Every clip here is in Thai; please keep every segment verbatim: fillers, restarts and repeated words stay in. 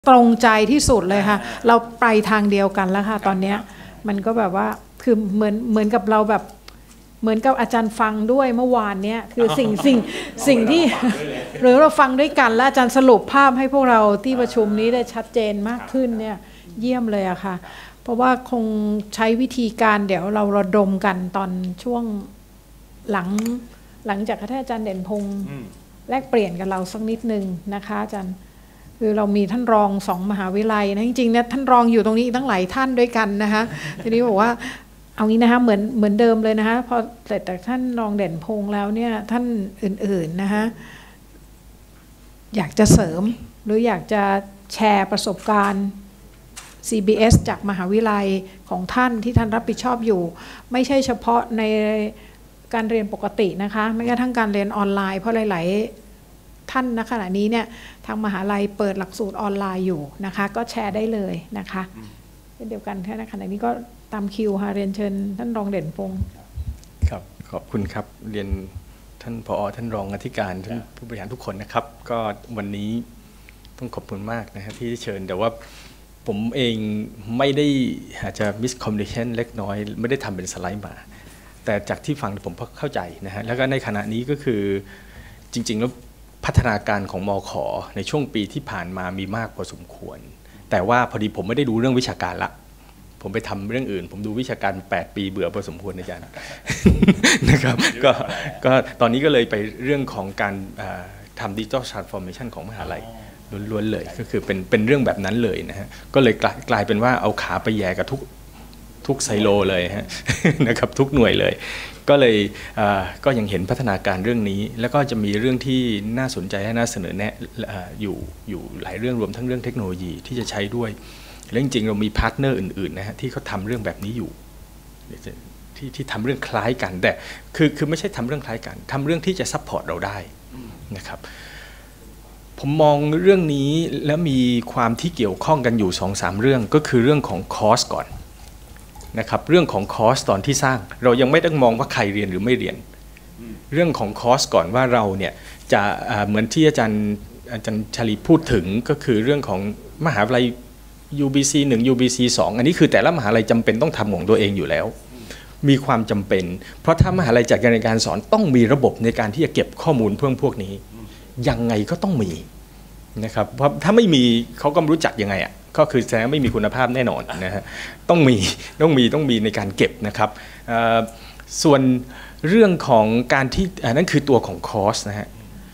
ตรงใจที่สุดเลยค่ะเราไปทางเดียวกันแล้วค่ะตอนนี้มันก็แบบว่าคือเหมือนเหมือนกับเราแบบเหมือนกับอาจารย์ฟังด้วยเมื่อวานเนี้ยคือสิ่งสิ่งสิ่งที่หรือเราฟังด้วยกันและอาจารย์สรุปภาพให้พวกเราที่ประชุมนี้ได้ชัดเจนมากขึ้นเนี่ยเยี่ยมเลยอะค่ะเพราะว่าคงใช้วิธีการเดี๋ยวเราระดมกันตอนช่วงหลังหลังจากที่อาจารย์เด่นพงษ์แลกเปลี่ยนกับเราสักนิดนึงนะคะอาจารย์คือเรามีท่านรองสองมหาวิทยาลัยนะจริงๆเนี่ยท่านรองอยู่ตรงนี้ตั้งหลายท่านด้วยกันนะคะทีนี้บอกว่าเอางี้นะคะเหมือนเหมือนเดิมเลยนะคะพอเสร็จจากท่านรองเด่นพงษ์แล้วเนี่ยท่านอื่นๆนะคะอยากจะเสริมหรืออยากจะแชร์ประสบการณ์ ซี บี เอส จากมหาวิทยาลัยของท่านที่ท่านรับผิดชอบอยู่ไม่ใช่เฉพาะในการเรียนปกตินะคะไม่กระทั่งการเรียนออนไลน์เพราะหลายๆท่านณขณะนี้เนี่ยทางมหาลัยเปิดหลักสูตรออนไลน์อยู่นะคะก็แชร์ได้เลยนะคะเช่นเดียวกันแค่ในขณะนี้ก็ตามคิวค่ะเรียนเชิญท่านรองเด่นพงษ์ครับขอบคุณครับเรียนท่านผอ.ท่านรองอธิการท่านผู้บริหารทุกคนนะครับก็วันนี้ต้องขอบคุณมากนะฮะที่เชิญแต่ว่าผมเองไม่ได้อาจจะ miscommunication เล็กน้อยไม่ได้ทำเป็นสไลด์มาแต่จากที่ฟังผมเข้าใจนะฮะแล้วก็ในขณะนี้ก็คือจริงๆแล้วพัฒนาการของมข.ในช่วงปีที่ผ่านมามีมากพอสมควรแต่ว่าพอดีผมไม่ได้ดูเรื่องวิชาการละผมไปทำเรื่องอื่นผมดูวิชาการแปดปีเบื่อพอสมควรอาจารย์นะครับก็ก็ตอนนี้ก็เลยไปเรื่องของการทำ Digital Transformation ของมหาลัยล้วนๆเลยก็คือเป็นเป็นเรื่องแบบนั้นเลยนะฮะก็เลยกลายเป็นว่าเอาขาไปแย่กับทุกทุกไซโลเลยฮะนะครับทุกหน่วยเลยก็เลยก็ยังเห็นพัฒนาการเรื่องนี้แล้วก็จะมีเรื่องที่น่าสนใจและน่าเสนอแนะอยู่อยู่หลายเรื่องรวมทั้งเรื่องเทคโนโลยีที่จะใช้ด้วยและจริงๆเรามีพาร์ทเนอร์อื่นๆนะฮะที่เขาทำเรื่องแบบนี้อยู่ที่ที่ทำเรื่องคล้ายกันแต่คือคือไม่ใช่ทำเรื่องคล้ายกันทำเรื่องที่จะซัพพอร์ตเราได้นะครับผมมองเรื่องนี้แล้วมีความที่เกี่ยวข้องกันอยู่ สองสาม เรื่องก็คือเรื่องของคอสก่อนนะครับเรื่องของคอสตอนที่สร้างเรายังไม่ต้องมองว่าใครเรียนหรือไม่เรียนเรื่องของคอสก่อนว่าเราเนี่ยจะเหมือนที่อาจารย์อาจารย์ชลีพูดถึงก็คือเรื่องของมหาวิทยาลัย ยู บี ซี หนึ่ง ยู บี ซี สอง อันนี้คือแต่ละมหาลัยจำเป็นต้องทำของตัวเองอยู่แล้วมีความจำเป็นเพราะถ้ามหาลัยจัดการเรียนการสอนต้องมีระบบในการที่จะเก็บข้อมูลเพื่อพวกนี้ยังไงก็ต้องมีนะครับเพราะถ้าไม่มีเขาก็ไม่รู้จักยังไงอ่ะก็คือแสดงไม่มีคุณภาพแน่นอนนะฮะต้องมีต้องมีต้องมีในการเก็บนะครับส่วนเรื่องของการที่นั่นคือตัวของคอร์สนะฮะ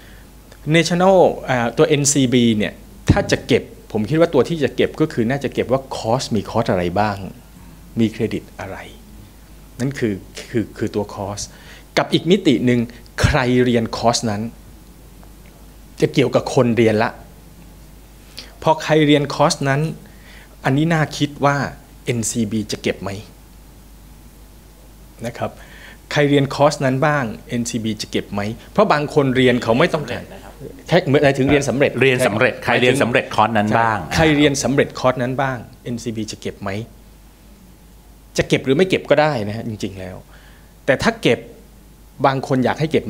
National ตัว เอ็น ซี บี เนี่ยถ้าจะเก็บผมคิดว่าตัวที่จะเก็บก็คือน่าจะเก็บว่าคอร์สมีคอร์สอะไรบ้างมีเครดิตอะไรนั่นคือคือคือตัวคอร์สกับอีกมิติหนึ่งใครเรียนคอร์สนั้นจะเกี่ยวกับคนเรียนละพอใครเรียนคอร์สนั้นอันนี้น่าคิดว่า เอ็น ซี บี จะเก็บไหมนะครับใครเรียนคอร์สนั้นบ้าง เอ็น ซี บี จะเก็บไหมเพราะบางคนเรียนเขาไม่ต้องการแค่เมื่อถึงเรียนสำเร็จเรียนสำเร็จใครเรียนสำเร็จคอร์สนั้นบ้างใครเรียนสำเร็จคอร์สนั้นบ้าง เอ็น ซี บี จะเก็บไหมจะเก็บหรือไม่เก็บก็ได้นะฮะจริงๆแล้วแต่ถ้าเก็บบางคนอยากให้เก็บไหม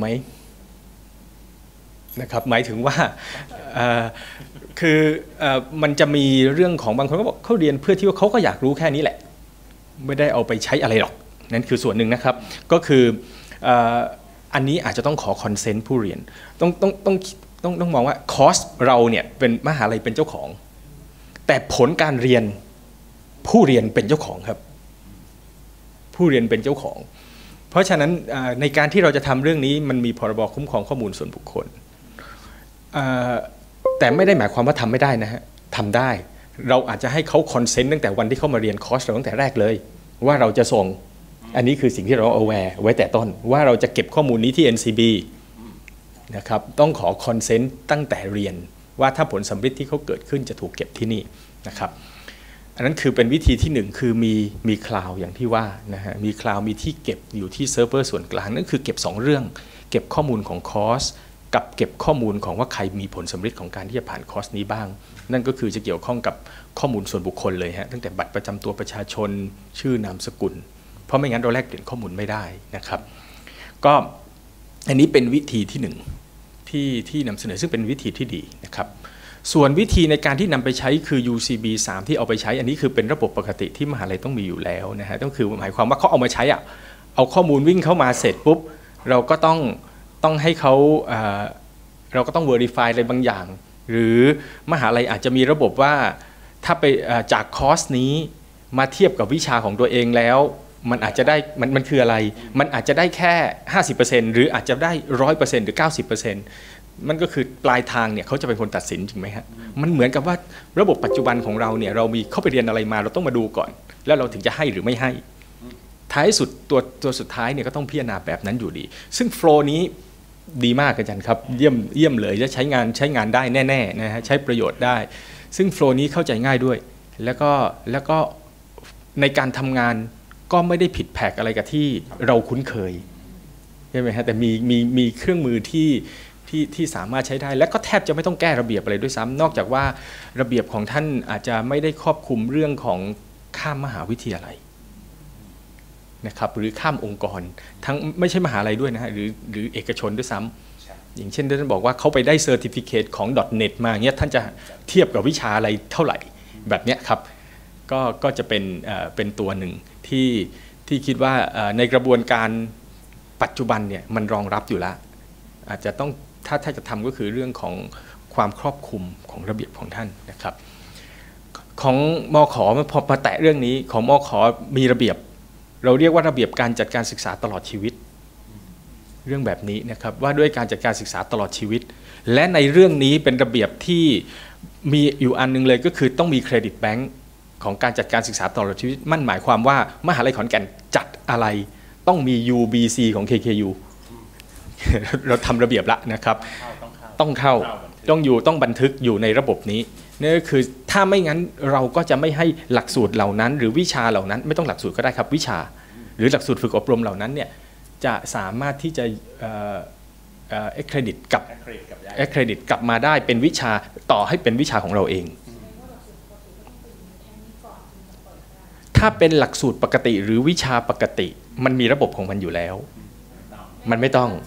นะครับหมายถึงว่าคือมันจะมีเรื่องของบางคนก็บอกเขาเรียนเพื่อที่ว่าเขาก็อยากรู้แค่นี้แหละไม่ได้เอาไปใช้อะไรหรอกนั่นคือส่วนหนึ่งนะครับก็คืออันนี้อาจจะต้องขอคอนเซนต์ผู้เรียนต้องต้องต้องต้องต้องมองว่าคอร์สเราเนี่ยเป็นมหาลัยเป็นเจ้าของแต่ผลการเรียนผู้เรียนเป็นเจ้าของครับผู้เรียนเป็นเจ้าของเพราะฉะนั้นในการที่เราจะทำเรื่องนี้มันมีพรบคุ้มครองข้อมูลส่วนบุคคลแต่ไม่ได้หมายความว่าทำไม่ได้นะฮะทำได้เราอาจจะให้เขาคอนเซนต์ตั้งแต่วันที่เขามาเรียนคอร์สเราตั้งแต่แรกเลยว่าเราจะส่งอันนี้คือสิ่งที่เรา aware ไว้แต่ต้นว่าเราจะเก็บข้อมูลนี้ที่ เอ็น ซี บี นะครับต้องขอคอนเซนต์ตั้งแต่เรียนว่าถ้าผลสำเร็จที่เขาเกิดขึ้นจะถูกเก็บที่นี่นะครับอันนั้นคือเป็นวิธีที่หนึ่งคือมีมีคลาวด์อย่างที่ว่านะฮะมีคลาวด์มีที่เก็บอยู่ที่เซิร์ฟเวอร์ส่วนกลางนั่นคือเก็บสองเรื่องเก็บข้อมูลของคอร์สกับเก็บข้อมูลของว่าใครมีผลสำเร็จของการที่จะผ่านคอร์สนี้บ้างนั่นก็คือจะเกี่ยวข้องกับข้อมูลส่วนบุคคลเลยฮะตั้งแต่บัตรประจำตัวประชาชนชื่อนามสกุลเพราะไม่งั้นเราแลกเปลี่ยนข้อมูลไม่ได้นะครับก็อันนี้เป็นวิธีที่หนึ่งที่ที่นำเสนอซึ่งเป็นวิธีที่ดีนะครับส่วนวิธีในการที่นำไปใช้คือ ยู ซี บี สาม ที่เอาไปใช้อันนี้คือเป็นระบบปกติที่มหาลัยต้องมีอยู่แล้วนะฮะต้องคือหมายความว่าเขาเอามาใช้อะเอาข้อมูลวิ่งเข้ามาเสร็จปุ๊บเราก็ต้องต้องให้เขาเอ่อเราก็ต้อง verify อะไรบางอย่างหรือมหาลัยอาจจะมีระบบว่าถ้าไปจากคอร์สนี้มาเทียบกับวิชาของตัวเองแล้วมันอาจจะได้มันมันคืออะไรมันอาจจะได้แค่ ห้าสิบเปอร์เซ็นต์ หรืออาจจะได้ หนึ่งร้อยเปอร์เซ็นต์ หรือ เก้าสิบเปอร์เซ็นต์ มันก็คือปลายทางเนี่ยเขาจะเป็นคนตัดสินจริงไหมฮะมันเหมือนกับว่าระบบปัจจุบันของเราเนี่ยเรามีเข้าไปเรียนอะไรมาเราต้องมาดูก่อนแล้วเราถึงจะให้หรือไม่ให้ท้ายสุดตัวตัวสุดท้ายเนี่ยก็ต้องพิจารณาแบบนั้นอยู่ดีซึ่งโฟล์นี้ดีมากอาจารย์ครับเยี่ยมเยี่ยมเลยจะใช้งานใช้งานได้แน่ๆนะฮะใช้ประโยชน์ได้ซึ่งโฟล์นี้เข้าใจง่ายด้วยแล้วก็แล้วก็ในการทำงานก็ไม่ได้ผิดแผกอะไรกับที่เราคุ้นเคยใช่ไหมฮะแต่มีมีมีเครื่องมือที่ที่ที่สามารถใช้ได้และก็แทบจะไม่ต้องแก้ระเบียบอะไรด้วยซ้ำนอกจากว่าระเบียบของท่านอาจจะไม่ได้ครอบคลุมเรื่องของข้ามมหาวิทยาลัยนะครับหรือข้ามองค์กรทั้งไม่ใช่มหาลัยด้วยนะฮะหรือหรือเอกชนด้วยซ้ำอย่างเช่นท่านบอกว่าเขาไปได้เซอร์ติฟิเคตของ .net มาเงี้ยท่านจะเทียบกับวิชาอะไรเท่าไหร่แบบเนี้ยครับก็ก็จะเป็นเอ่อเป็นตัวหนึ่งที่ที่คิดว่าในกระบวนการปัจจุบันเนี่ยมันรองรับอยู่แล้วอาจจะต้องถ้าถ้าจะทำก็คือเรื่องของความครอบคลุมของระเบียบของท่านนะครับของมข.พอมาแตะเรื่องนี้ของมข.มีระเบียบเราเรียกว่าระเบียบการจัดการศึกษาตลอดชีวิตเรื่องแบบนี้นะครับว่าด้วยการจัดการศึกษาตลอดชีวิตและในเรื่องนี้เป็นระเบียบที่มีอยู่อันนึงเลยก็คือต้องมีเครดิตแบงก์ของการจัดการศึกษาตลอดชีวิตมันหมายความว่ามหาลัยขอนแก่นจัดอะไรต้องมี ยู บี ซี ของ เค เค ยู เราทำระเบียบละนะครับต้องเข้าต้องอยู่ต้องบันทึกอยู่ในระบบนี้นี่ก็คือถ้าไม่งั้นเราก็จะไม่ให้หลักสูตรเหล่านั้นหรือวิชาเหล่านั้นไม่ต้องหลักสูตรก็ได้ครับวิชาหรือหลักสูตรฝึกอบรมเหล่านั้นเนี่ยจะสามารถที่จะเอ่อเอ่อ accredit กับ accredit กลับมาได้เป็นวิชาต่อให้เป็นวิชาของเราเองถ้าเป็นหลักสูตรปกติหรือวิชาปกติมันมีระบบของมันอยู่แล้วมันไม่ต้อง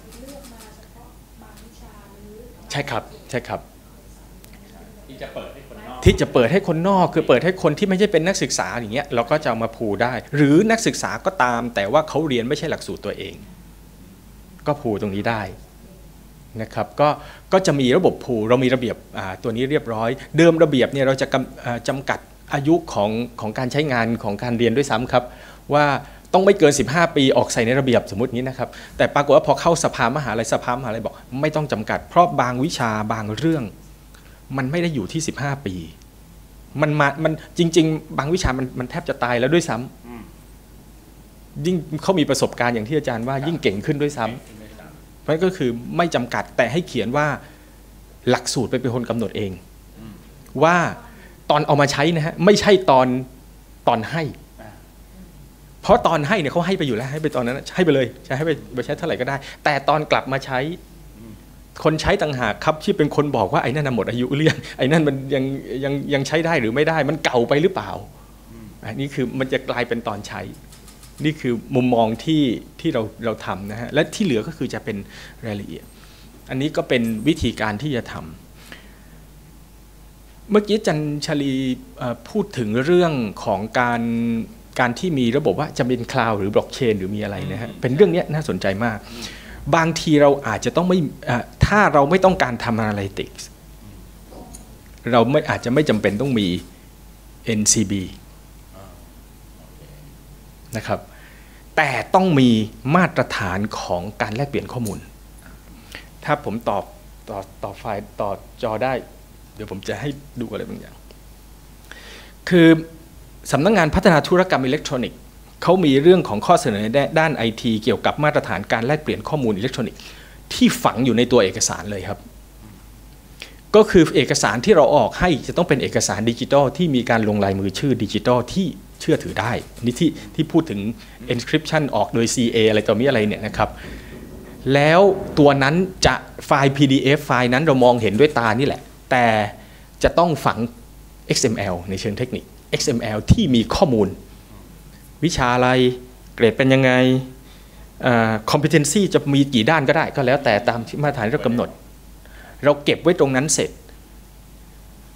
ใช่ครับใช่ครับที่จะเปิดให้คนนอกที่จะเปิดให้คนนอกคือเปิดให้คนที่ไม่ใช่เป็นนักศึกษาอย่างเงี้ยเราก็จะเอามาพูได้หรือนักศึกษาก็ตามแต่ว่าเขาเรียนไม่ใช่หลักสูตรตัวเองก็พูตรงนี้ได้นะครับก็ก็จะมีระบบพูเรามีระเบียบตัวนี้เรียบร้อยเดิมระเบียบเนี่ยเราจะจำกัดอายุของของการใช้งานของการเรียนด้วยซ้ำครับว่าต้องไม่เกินสิบห้าปีออกใส่ในระเบียบสมมตินี้นะครับแต่ปรากฏว่าพอเข้าสภามหาลัยสภามหาลัยบอกไม่ต้องจำกัดเพราะบางวิชาบางเรื่องมันไม่ได้อยู่ที่สิบห้าปีมันมามันจริงๆบางวิชามันมันแทบจะตายแล้วด้วยซ้ำยิ่งเขามีประสบการณ์อย่างที่อาจารย์ว่ายิ่งเก่งขึ้นด้วยซ้ำเพราะก็คือไม่จำกัดแต่ให้เขียนว่าหลักสูตรไปเป็นคนกำหนดเองว่าตอนเอามาใช้นะฮะไม่ใช่ตอนตอนให้เพราะตอนให้เนี่ยเขาให้ไปอยู่แล้วให้ไปตอนนั้นให้ไปเลยใช้ให้ไปใช้เท่าไหร่ก็ได้แต่ตอนกลับมาใช้คนใช้ต่างหากครับที่เป็นคนบอกว่าไอ้นั่นหมดอายุหรือยังไอ้นั่นมันยังยังยังใช้ได้หรือไม่ได้มันเก่าไปหรือเปล่าอันนี้คือมันจะกลายเป็นตอนใช้นี่คือมุมมองที่ที่เราเราทำนะฮะและที่เหลือก็คือจะเป็นรายละเอียดอันนี้ก็เป็นวิธีการที่จะทำเมื่อกี้จันชลีพูดถึงเรื่องของการการที่มีระบบว่าจะเป็นคลาวด์หรือบล็อกเชนหรือมีอะไรนะฮะเป็นเรื่องนี้น่าสนใจมากบางทีเราอาจจะต้องไม่ถ้าเราไม่ต้องการทำ Analytics เราไม่อาจจะไม่จำเป็นต้องมี เอ็น ซี บี นะครับแต่ต้องมีมาตรฐานของการแลกเปลี่ยนข้อมูลถ้าผมตอบต่อต่อไฟล์ต่อจอได้เดี๋ยวผมจะให้ดูอะไรบางอย่างคือสำนักงานพัฒนาธุรกรรมอิเล็กทรอนิกส์เขามีเรื่องของข้อเสนอด้าน ไอ ที เกี่ยวกับมาตรฐานการแลกเปลี่ยนข้อมูลอิเล็กทรอนิกส์ที่ฝังอยู่ในตัวเอกสารเลยครับก็คือเอกสารที่เราออกให้จะต้องเป็นเอกสารดิจิทัลที่มีการลงลายมือชื่อดิจิทัลที่เชื่อถือได้นี่ที่ที่พูดถึง encryption ออกโดย ซี เอ อะไรต่อมีอะไรเนี่ยนะครับแล้วตัวนั้นจะไฟล์ พี ดี เอฟ ไฟล์นั้นเรามองเห็นด้วยตานี่แหละแต่จะต้องฝัง เอ็กซ์ เอ็ม แอล ในเชิงเทคนิค เอ็กซ์ เอ็ม แอล ที่มีข้อมูลวิชาอะไรเกรดเป็นยังไง competency จะมีกี่ด้านก็ได้ก็แล้วแต่ตามที่มาตรฐานที่เรากำหนดเราเก็บไว้ตรงนั้นเสร็จ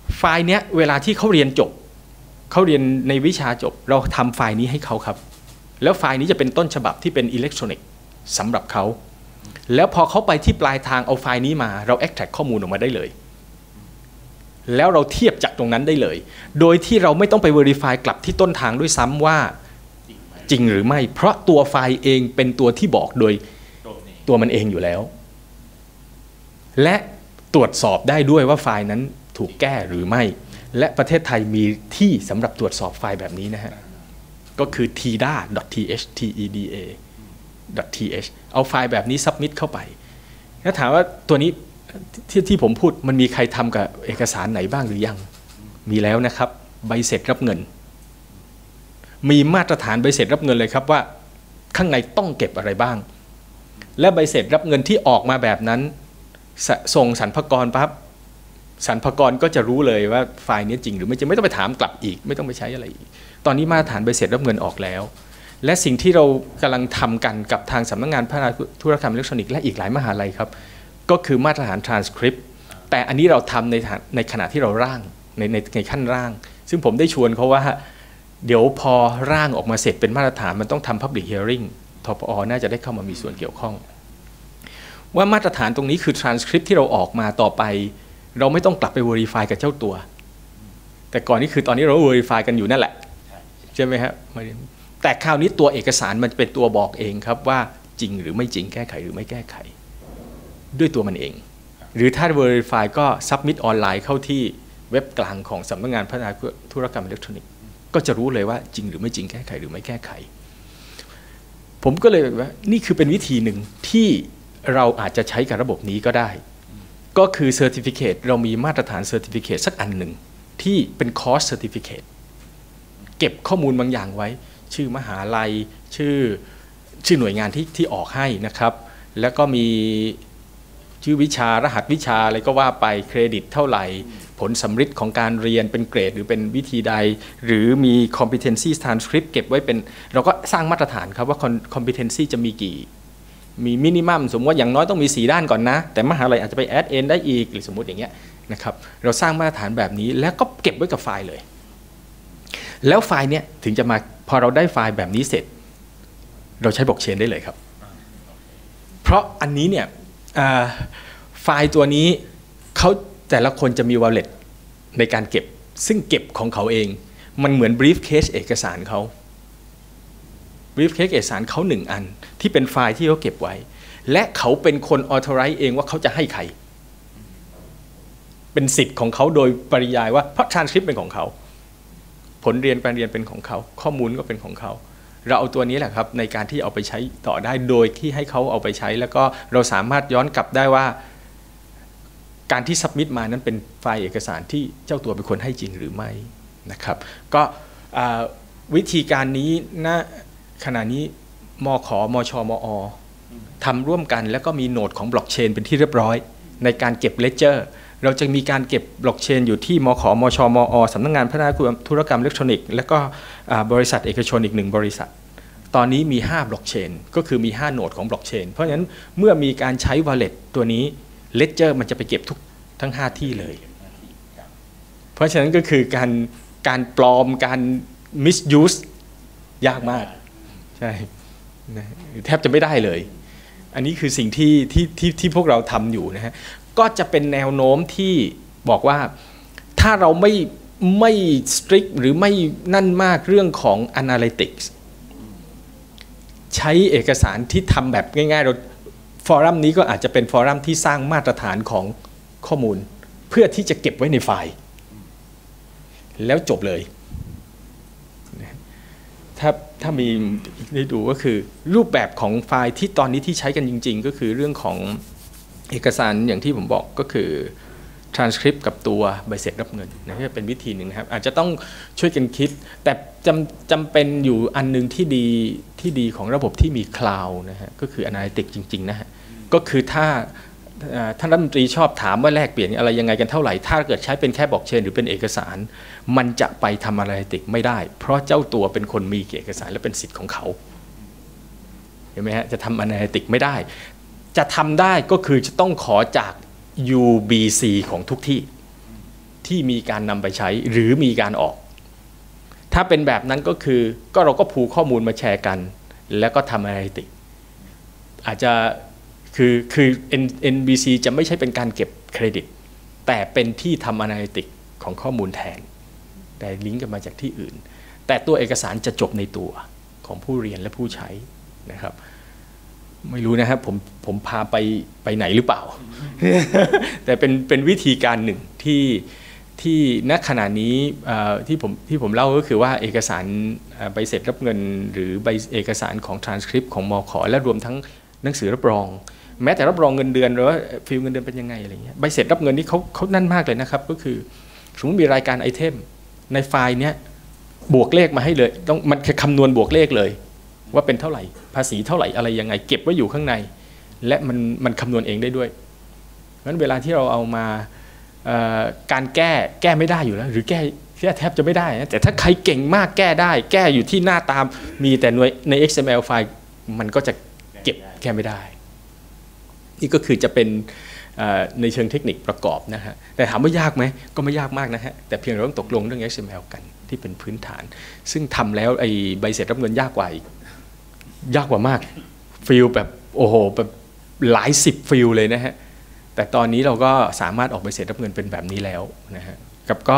ไฟล์เนี้ยเวลาที่เขาเรียนจบเขาเรียนในวิชาจบเราทำไฟล์นี้ให้เขาครับแล้วไฟล์นี้จะเป็นต้นฉบับที่เป็นอิเล็กทรอนิกส์สำหรับเขาแล้วพอเขาไปที่ปลายทางเอาไฟล์นี้มาเรา extract ข้อมูลออกมาได้เลยแล้วเราเทียบจากตรงนั้นได้เลยโดยที่เราไม่ต้องไป verify กลับที่ต้นทางด้วยซ้ำว่าจริงหรือไม่เพราะตัวไฟล์เองเป็นตัวที่บอกโดยตัวมันเองอยู่แล้วและตรวจสอบได้ด้วยว่าไฟล์นั้นถูกแก้หรือไม่และประเทศไทยมีที่สำหรับตรวจสอบไฟล์แบบนี้นะฮะก็คือ ที ดี เอ ดอท ที เอช ที อี ดี เอ ดอท ที เอช เอาไฟล์แบบนี้ submit เข้าไปแล้วถามว่าตัวนี้ที่ที่ผมพูดมันมีใครทำกับเอกสารไหนบ้างหรือยังมีแล้วนะครับใบเสร็จรับเงินมีมาตรฐานใบเสร็จรับเงินเลยครับว่าข้างในต้องเก็บอะไรบ้างและใบเสร็จรับเงินที่ออกมาแบบนั้นส่งสรรพากรปั๊บสรรพากรก็จะรู้เลยว่าไฟล์นี้จริงหรือไม่จริงไม่ต้องไปถามกลับอีกไม่ต้องไปใช้อะไรอีกตอนนี้มาตรฐานใบเสร็จรับเงินออกแล้วและสิ่งที่เรากำลังทำกันกับทางสำนักงานพัฒนาธุรกรรมอิเล็กทรอนิกส์และอีกหลายมหาลัยครับก็คือมาตรฐาน transcript แต่อันนี้เราทำในในขณะที่เราร่างในในในขั้นร่างซึ่งผมได้ชวนเขาว่าเดี๋ยวพอร่างออกมาเสร็จเป็นมาตรฐานมันต้องทำ public hearing ทปอ.น่าจะได้เข้ามามีส่วนเกี่ยวข้องว่ามาตรฐานตรงนี้คือ transcript ที่เราออกมาต่อไปเราไม่ต้องกลับไป verify กับเจ้าตัวแต่ก่อนนี้คือตอนนี้เรา verify กันอยู่นั่นแหละใช่ไหมครับแต่คราวนี้ตัวเอกสารมันเป็นตัวบอกเองครับว่าจริงหรือไม่จริงแก้ไขหรือไม่แก้ไขด้วยตัวมันเองหรือถ้า verify ก็ submit ออนไลน์เข้าที่เว็บกลางของสำนักงานพัฒนาธุรกรรมอิเล็กทรอนิกส์ก็จะรู้เลยว่าจริงหรือไม่จริงแก้ไขหรือไม่แก้ไขผมก็เลยว่านี่คือเป็นวิธีหนึ่งที่เราอาจจะใช้กับระบบนี้ก็ได้ก็คือ Certificate เรามีมาตรฐาน Certificate สักอันหนึ่งที่เป็น Course Certificate เก็บข้อมูลบางอย่างไว้ชื่อมหาลัยชื่อชื่อหน่วยงานที่ที่ออกให้นะครับแล้วก็มีชื่อวิชารหัสวิชาอะไรก็ว่าไปเครดิตเท่าไหร่ผลสำฤทธิ์ของการเรียนเป็นเกรดหรือเป็นวิธีใดหรือมี competency transcript เก็บไว้เป็นเราก็สร้างมาตรฐานครับว่า competency จะมีกี่มีมินิมัมสมมติว่าอย่างน้อยต้องมีสี่ด้านก่อนนะแต่มหาลัยอาจจะไป add n ได้อีกหรือสมมติอย่างเงี้ยนะครับเราสร้างมาตรฐานแบบนี้แล้วก็เก็บไว้กับไฟล์เลยแล้วไฟล์เนี้ยถึงจะมาพอเราได้ไฟล์แบบนี้เสร็จเราใช้บล็อกเชนได้เลยครับเพราะอันนี้เนี่ยไฟล์ตัวนี้เขาแต่ละคนจะมี wallet ในการเก็บซึ่งเก็บของเขาเองมันเหมือน briefcase เอกสารเขา briefcase เอกสารเขาหนึ่งอันที่เป็นไฟล์ที่เขาเก็บไว้และเขาเป็นคน authorize เองว่าเขาจะให้ใครเป็นสิทธิ์ของเขาโดยปริยายว่าเพราะ transcript เป็นของเขาผลเรียนการเรียนเป็นของเขาข้อมูลก็เป็นของเขาเราเอาตัวนี้แหละครับในการที่เอาไปใช้ต่อได้โดยที่ให้เขาเอาไปใช้แล้วก็เราสามารถย้อนกลับได้ว่าการที่ submit มานั้นเป็นไฟล์เอกสารที่เจ้าตัวเป็นคนให้จริงหรือไม่นะครับก็วิธีการนี้ณขณะนี้มขมชมอทำร่วมกันแล้วก็มีโนดของบล็อกเชนเป็นที่เรียบร้อยในการเก็บเลเจอร์เราจะมีการเก็บบล็อกเชนอยู่ที่มขมชมอสำนักงานพัฒนาธุรกรรมอิเล็กทรอนิกส์และก็บริษัทเอกชนอีกหนึ่งบริษัทตอนนี้มีห้าบล็อกเชนก็คือมีห้าโนดของบล็อกเชนเพราะฉะนั้นเมื่อมีการใช้ wallet ตัวนี้เลเจอร์มันจะไปเก็บทุกทั้งห้าที่เลยเพราะฉะนั้นก็คือการการปลอมการ misuse ยากมากใช่แทบจะไม่ได้เลยอันนี้คือสิ่งที่ที่ที่ที่พวกเราทำอยู่นะฮะก็จะเป็นแนวโน้มที่บอกว่าถ้าเราไม่ไม่ strict หรือไม่นั่นมากเรื่องของ analytics ใช้เอกสารที่ทำแบบง่ายๆเราฟอรัมนี้ก็อาจจะเป็นฟอรัมที่สร้างมาตรฐานของข้อมูลเพื่อที่จะเก็บไว้ในไฟล์แล้วจบเลยถ้าถ้ามีได้ดูก็คือรูปแบบของไฟล์ที่ตอนนี้ที่ใช้กันจริงๆก็คือเรื่องของเอกสารอย่างที่ผมบอกก็คือ transcript กับตัวใบเสร็จรับเงินนะนี่เป็นวิธีหนึ่งครับอาจจะต้องช่วยกันคิดแต่จำจำเป็นอยู่อันนึงที่ดีที่ดีของระบบที่มีคลาวด์นะฮะก็คือ analytics จริงๆนะฮะก็คือถ้าท่านรัฐมนตรีชอบถามว่าแลกเปลี่ยนอะไรยังไงกันเท่าไหร่ถ้าเกิดใช้เป็นแค่บล็อกเชนหรือเป็นเอกสารมันจะไปทำ analytics ไม่ได้เพราะเจ้าตัวเป็นคนมีเอกสารและเป็นสิทธิ์ของเขาเห็นไหมฮะจะทำ analytics ไม่ได้จะทำได้ก็คือจะต้องขอจาก ยู บี ซี ของทุกที่ที่มีการนำไปใช้หรือมีการออกถ้าเป็นแบบนั้นก็คือก็เราก็ผูกข้อมูลมาแชร์กันแล้วก็ทำ Analytics อาจจะคือคือ เอ็น บี ซี จะไม่ใช่เป็นการเก็บเครดิตแต่เป็นที่ทำ Analytics ของข้อมูลแทนแต่ลิงก์กันมาจากที่อื่นแต่ตัวเอกสารจะจบในตัวของผู้เรียนและผู้ใช้นะครับไม่รู้นะครับผมผมพาไปไปไหนหรือเปล่า แต่เป็นเป็นวิธีการหนึ่งที่ที่ณขณะนี้ที่ผมที่ผมเล่าก็คือว่าเอกสารใบเสร็จรับเงินหรือใบเอกสารของ transcript ของมข.และรวมทั้งหนังสือรับรองแม้แต่รับรองเงินเดือนหรือว่าฟิลเงินเดือนเป็นยังไงอะไรเงี้ยใบเสร็จรับเงินนี่เขาเขานั่นมากเลยนะครับก็คือสมมติมีรายการไอเทมในไฟล์เนี้ยบวกเลขมาให้เลยต้องมันคำนวณบวกเลขเลยว่าเป็นเท่าไหร่ภาษีเท่าไหร่อะไรยังไงเก็บไว้อยู่ข้างในและมันมันคำนวณเองได้ด้วยเพราะฉะนั้นเวลาที่เราเอามาการแก้แก้ไม่ได้อยู่แล้วหรือแก้แก้แทบจะไม่ได้นะแต่ถ้าใครเก่งมากแก้ได้แก้อยู่ที่หน้าตามมีแต่ใน เอ็กซ์ เอ็ม แอล ไฟล์มันก็จะเก็บแก้ไม่ได้นี่ก็คือจะเป็นในเชิงเทคนิคประกอบนะฮะแต่ถามว่ายากไหมก็ไม่ยากมากนะฮะแต่เพียงเราต้องตกลงเรื่อง เอ็กซ์ เอ็ม แอล กันที่เป็นพื้นฐานซึ่งทำแล้วไอ้ใบเสร็จรับเงินยากกว่าอีกยากกว่ามากฟิลแบบโอ้โหแบบหลายสิบฟิลเลยนะฮะแต่ตอนนี้เราก็สามารถออกใบเสร็จรับเงินเป็นแบบนี้แล้วนะฮะกับก็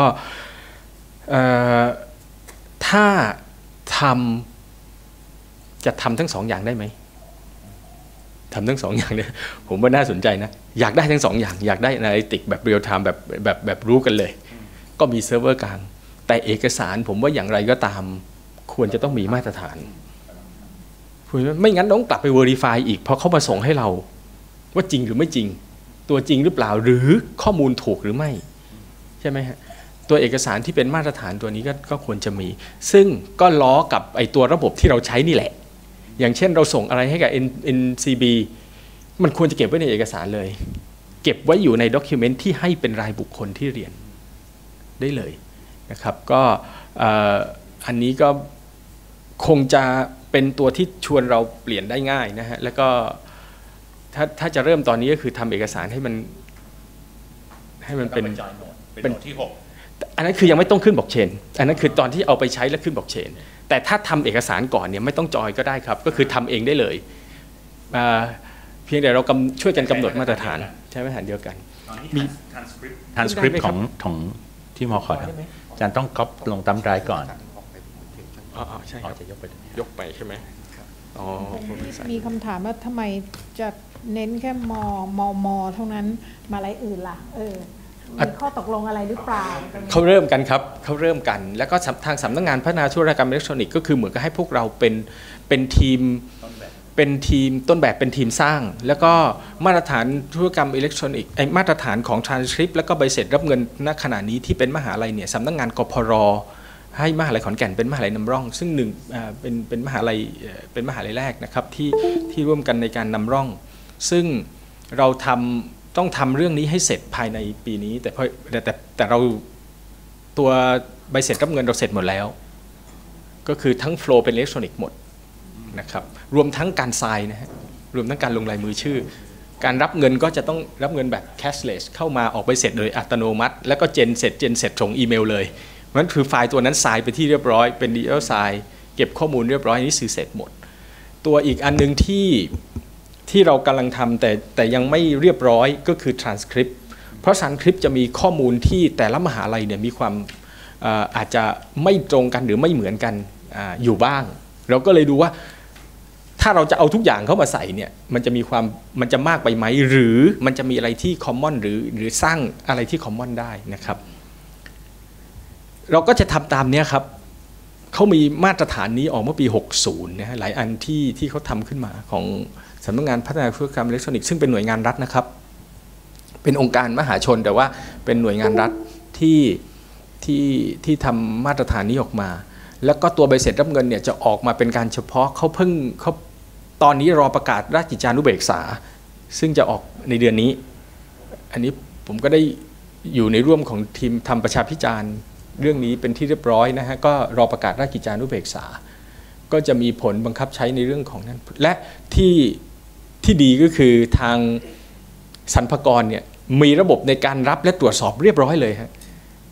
ถ้าทำจะทำทั้งสองอย่างได้ไหมทำทั้งสองอย่างเนี่ยผมว่าน่าสนใจนะอยากได้ทั้งสองอย่างอยากได้ Analytics แบบ Real Time แบบแบบแบบรู้กันเลยก็มีเซิร์ฟเวอร์กลางแต่เอกสารผมว่าอย่างไรก็ตามควรจะต้องมีมาตรฐานไม่งั้นต้องกลับไป Verify อีกเพราะเขามาส่งให้เราว่าจริงหรือไม่จริงตัวจริงหรือเปล่าหรือข้อมูลถูกหรือไม่ใช่ไหมฮะตัวเอกสารที่เป็นมาตรฐานตัวนี้ก็ก็ควรจะมีซึ่งก็ล้อกับไอตัวระบบที่เราใช้นี่แหละอย่างเช่นเราส่งอะไรให้กับ เอ็น ซี บี มันควรจะเก็บไว้ในเอกสารเลยเก็บไว้อยู่ในด็อกิวเมนต์ที่ให้เป็นรายบุคคลที่เรียนได้เลยนะครับก็อันนี้ก็คงจะเป็นตัวที่ชวนเราเปลี่ยนได้ง่ายนะฮะแล้วก็ถ้าถ้าจะเริ่มตอนนี้ก็คือทำเอกสารให้มันให้มันเป็นเป็นที่หกอันนั้นคือยังไม่ต้องขึ้นบล็อกเชนอันนั้นคือตอนที่เอาไปใช้แล้วขึ้นบล็อกเชนแต่ถ้าทำเอกสารก่อนเนี่ยไม่ต้องจอยก็ได้ครับก็คือทำเองได้เลยเพียงแต่เราช่วยกันกำหนดมาตรฐานใช้มาตรฐานเดียวกันมี transcript ของของที่มข.อาจารย์ต้องก๊อปลงตามรายก่อนอ๋อใช่ครับจะยกไปยกไปใช่ไหมอ๋อมีคำถามว่าทำไมจะเน้นแค่มมมเท่านั้นมาอะไรอื่นล่ะเออมีข้อตกลงอะไรหรือเปล่าเขาเริ่มกันครับเขาเริ่มกันแล้วก็ทางสำนักงานพัฒนาธุรกรรมอิเล็กทรอนิกส์ก็คือเหมือนกับให้พวกเราเป็นเป็นทีมเป็นทีมต้นแบบเป็นทีมสร้างแล้วก็มาตรฐานธุรกรรมอิเล็กทรอนิกส์ไอมาตรฐานของ transcript แล้วก็ใบเสร็จรับเงินณขณะนี้ที่เป็นมหาลัยเนี่ยสำนักงานกพรให้มหาลัยขอนแก่นเป็นมหาลัยนำร่องซึ่งหนึ่งเป็นเป็นมหาลัยเป็นมหาลัยแรกนะครับที่ที่ร่วมกันในการนำร่องซึ่งเราทำต้องทำเรื่องนี้ให้เสร็จภายในปีนี้แต่แต่แต่เราตัวใบเสร็จรับเงินเราเสร็จหมดแล้วก็คือทั้งโฟลว์เป็นอิเล็กทรอนิกส์หมดนะครับรวมทั้งการไซน์นะฮะรวมทั้งการลงลายมือชื่อการรับเงินก็จะต้องรับเงินแบบ cashless เข้ามาออกใบเสร็จโดยอัตโนมัติแล้วก็เจนเสร็จเจนเสร็จส่งอีเมลเลยมันคือไฟล์ตัวนั้นไซน์ไปที่เรียบร้อยเป็นดิจิทัลไซน์เก็บข้อมูลเรียบร้อยนี่คือเสร็จหมดตัวอีกอันนึงที่ที่เรากำลังทำแต่แต่ยังไม่เรียบร้อยก็คือ transcript เพราะ transcript จะมีข้อมูลที่แต่ละมหาลัยเนี่ยมีความ อา, อาจจะไม่ตรงกันหรือไม่เหมือนกัน อ, อยู่บ้างเราก็เลยดูว่าถ้าเราจะเอาทุกอย่างเข้ามาใส่เนี่ยมันจะมีความมันจะมากไปไหมหรือมันจะมีอะไรที่ common หรือหรือสร้างอะไรที่ common ได้นะครับเราก็จะทำตามนี้ครับเขามีมาตรฐานนี้ออกเมื่อปีหกสิบนะฮะหลายอันที่ที่เขาทำขึ้นมาของสำนักงานพัฒนาธุรกรรมอิเล็กทรอนิกส์ซึ่งเป็นหน่วยงานรัฐนะครับเป็นองค์การมหาชนแต่ว่าเป็นหน่วยงานรัฐที่ที่ที่ทำมาตรฐานนี้ออกมาแล้วก็ตัวใบเสร็จรับเงินเนี่ยจะออกมาเป็นการเฉพาะเขาเพิ่งเขาตอนนี้รอประกาศราชกิจจานุเบกษาซึ่งจะออกในเดือนนี้อันนี้ผมก็ได้อยู่ในร่วมของทีมทำประชาพิจารณ์เรื่องนี้เป็นที่เรียบร้อยนะฮะก็รอประกาศราชกิจจานุเบกษาก็จะมีผลบังคับใช้ในเรื่องของนั้นและที่ที่ดีก็คือทางสรรพากรเนี่ยมีระบบในการรับและตรวจสอบเรียบร้อยเลยฮะ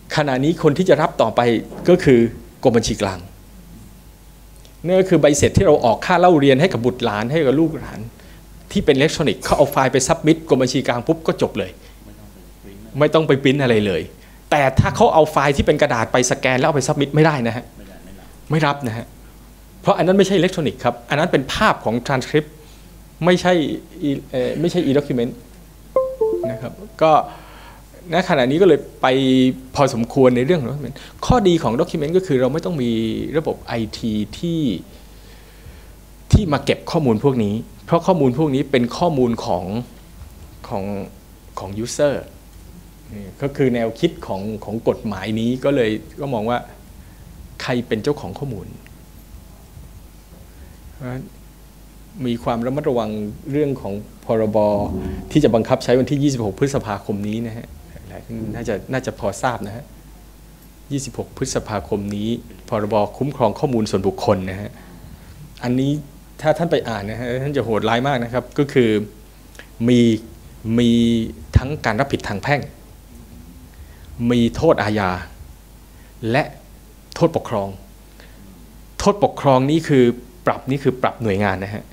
ขณะนี้คนที่จะรับต่อไปก็คือกรมบัญชีกลางนั่นก็คือใบเสร็จที่เราออกค่าเล่าเรียนให้กับบุตรหลานให้กับลูกหลานที่เป็นอิเล็กทรอนิกส์เขาเอาไฟล์ไปซับมิตกรมบัญชีกลางปุ๊บก็จบเลยไม่ต้องไปปริ้นอะไรเลยแต่ถ้าเขาเอาไฟล์ที่เป็นกระดาษไปสแกนแล้วเอาไปซับมิตไม่ได้นะฮะไม่รับนะฮะเพราะอันนั้นไม่ใช่อิเล็กทรอนิกส์ครับอันนั้นเป็นภาพของ transcript ไม่ใช่ไม่ใช่ e-document นะครับก็ณขณะนี้ก็เลยไปพอสมควรในเรื่องของ document ข้อดีของ document ก็คือเราไม่ต้องมีระบบ ไอ ที ที่ที่มาเก็บข้อมูลพวกนี้เพราะข้อมูลพวกนี้เป็นข้อมูลของของของ user ก็คือแนวคิดของของกฎหมายนี้ก็เลยก็มองว่าใครเป็นเจ้าของข้อมูลมีความระมัดระวังเรื่องของพรบที่จะบังคับใช้วันที่ยี่สิบหกพฤษภาคมนี้นะฮะน่าจะน่าจะพอทราบนะฮะยี่สิบหกพฤษภาคมนี้พรบคุ้มครองข้อมูลส่วนบุคคลนะฮะอันนี้ถ้าท่านไปอ่านนะฮะท่านจะโหดร้ายมากนะครับก็คือมีมีทั้งการรับผิดทางแพ่งมีโทษอาญาและโทษปกครองโทษปกครองนี่คือปรับนี่คือปรับหน่วยงานนะฮะ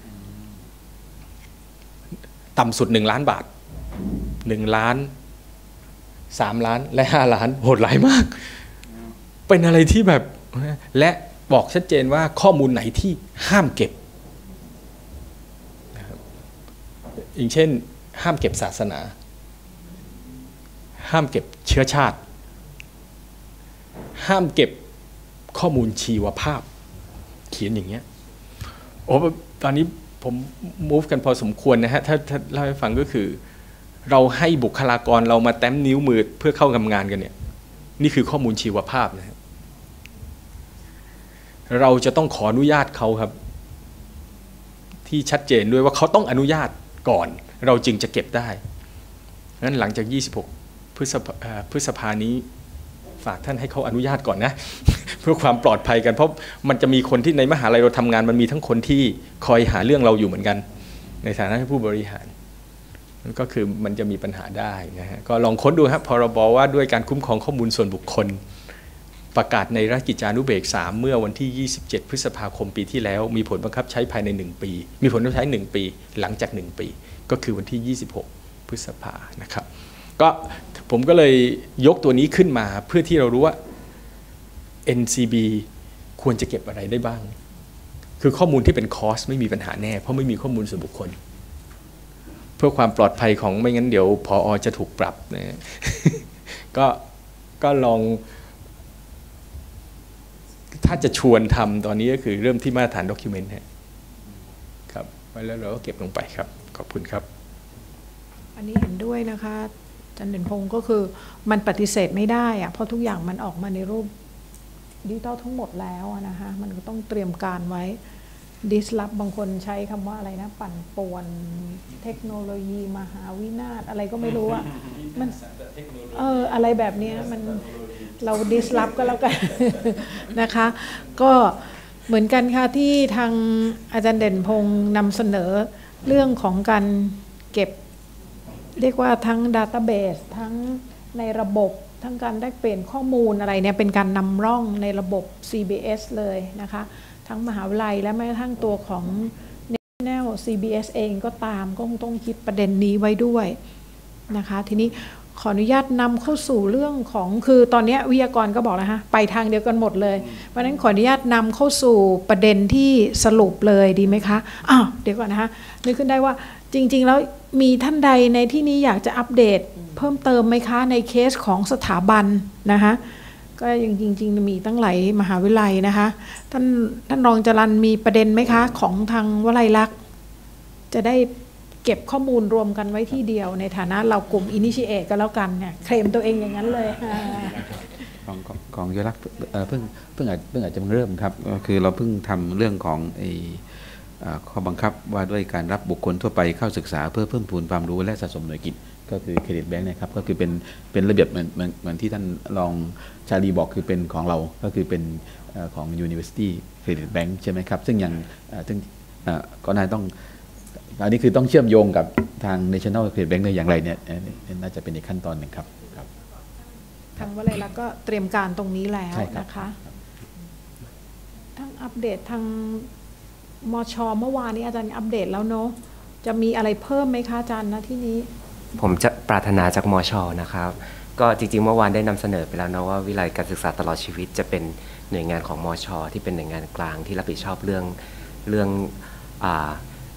ต่ำสุดหนึ่งล้านบาทหนึ่งล้านสามล้านและห้าล้านโหดร้ายมากเป็นอะไรที่แบบและบอกชัดเจนว่าข้อมูลไหนที่ห้ามเก็บอย่างเช่นห้ามเก็บศาสนาห้ามเก็บเชื้อชาติห้ามเก็บข้อมูลชีวภาพเขียนอย่างเงี้ยโอ้ตอนนี้ผม move กันพอสมควรนะฮะถ้าถ้าเล่าให้ฟังก็คือเราให้บุคลากรเรามาแต้มนิ้วมือเพื่อเข้าทำงานกันเนี่ยนี่คือข้อมูลชีวภาพนะฮะเราจะต้องขออนุญาตเขาครับที่ชัดเจนด้วยว่าเขาต้องอนุญาตก่อนเราจึงจะเก็บได้งั้นหลังจากยี่สิบหกพฤษภาพฤษภานี้ฝากท่านให้เขาอนุญาตก่อนนะ เพื่อความปลอดภัยกันเพราะมันจะมีคนที่ในมหาลัยเราทำงานมันมีทั้งคนที่คอยหาเรื่องเราอยู่เหมือนกันในฐานะผู้บริหารก็คือมันจะมีปัญหาได้นะฮะก็ลองค้นดูครับพรบว่าด้วยการคุ้มครองข้อมูลส่วนบุคคลประกาศในราชกิจจานุเบกษาเมื่อวันที่ยี่สิบเจ็ดพฤษภาคมปีที่แล้วมีผลบังคับใช้ภายในหนึ่งปีมีผลบังคับใช้หนึ่งปีหลังจากหนึ่งปีก็คือวันที่ยี่สิบหกพฤษภานะครับก็ผมก็เลยยกตัวนี้ขึ้นมาเพื่อที่เรารู้ว่า เอ็น ซี บี ควรจะเก็บอะไรได้บ้างคือข้อมูลที่เป็นคอสไม่มีปัญหาแน่เพราะไม่มีข้อมูลส่วนบุคคลเพื่อความปลอดภัยของไม่งั้นเดี๋ยวผอ.จะถูกปรับนะ ก็ก็ลองถ้าจะชวนทำตอนนี้ก็คือเริ่มที่มาตรฐานด็อกิวเมนต์ครับแล้วเราก็เก็บลงไปครับขอบคุณครับอันนี้เห็นด้วยนะคะอาจารย์เด่นพงศ์ก็คือมันปฏิเสธไม่ได้อะเพราะทุกอย่างมันออกมาในรูปดิจิตอลทั้งหมดแล้วนะคะมันก็ต้องเตรียมการไว้ดิสลอฟบางคนใช้คำว่าอะไรนะปั่นป่วนเทคโนโลยีมหาวินาศอะไรก็ไม่รู้อะมันเอออะไรแบบนี้มันเราดิสลอฟก็แล้วกัน นะคะก็เหมือนกันค่ะที่ทางอาจารย์เด่นพงศ์นำเสนอเรื่องของการเก็บเรียกว่าทั้ง Database ทั้งในระบบทั้งการได้เปลี่ยนข้อมูลอะไรเนี่ยเป็นการนำร่องในระบบ ซี บี เอส เลยนะคะทั้งมหาวิทยาลัยและแม้กระทั่งตัวของ National ซี บี เอส เองก็ตามก็คงต้องคิดประเด็นนี้ไว้ด้วยนะคะทีนี้ขออนุญาตนำเข้าสู่เรื่องของคือตอนนี้วิทยากรก็บอกแล้วฮะไปทางเดียวกันหมดเลยเพราะฉะนั้นขออนุญาตนำเข้าสู่ประเด็นที่สรุปเลยดีไหมคะอ้าวเดี๋ยวก่อนนะคะนึกขึ้นได้ว่าจริงๆแล้วมีท่านใดในที่นี้อยากจะอัปเดตเพิ่มเติมไหมคะในเคสของสถาบันนะคะก็ยังจริงๆมีตั้งหลายมหาวิทยาลัยนะคะท่านท่านรองจรัญมีประเด็นไหมคะของทางวลัยลักษณ์จะได้เก็บข้อมูลรวมกันไว้ที่เดียวในฐานะเรากลุ่ม Initiate ก็แล้วกันเนี่ยเคลมตัวเองอย่างนั้นเลยของของยลักษณ์เพิ่งเพิ่งอาจเพิ่งอาจจะเริ่มครับก็คือเราเพิ่งทำเรื่องของไอ้ข้อบังคับว่าด้วยการรับบุคคลทั่วไปเข้าศึกษาเพื่อเพิ่มพูนความรู้และสะสมหน่วยกิจก็คือเครดิตแบงค์นะครับก็คือเป็นเป็นระเบียบเหมือนเหมือนเหมือนที่ท่านรองชาลีบอกคือเป็นของเราก็คือเป็นของ University Credit Bank ใช่ไหมครับซึ่งยังซึ่งก็น่าต้องอันนี้คือต้องเชื่อมโยงกับทาง National Credit Bank ได้อย่างไรเนี่ยน่าจะเป็นอีกขั้นตอนหนึ่งครับครับทางวลัยลักษณ์ก็เตรียมการตรงนี้แล้วนะคะทั้งอัปเดตทางมช.เมื่อวานนี้อาจารย์อัปเดตแล้วเนาะจะมีอะไรเพิ่มไหมคะอาจารย์ณที่นี้ผมจะปรารถนาจากมช.นะครับก็จริงๆเมื่อวานได้นำเสนอไปแล้วนะว่าวิทยาลัยการศึกษาตลอดชีวิตจะเป็นหน่วยงานของมช.ที่เป็นหน่วยงานกลางที่รับผิดชอบเรื่องเรื่องอ่า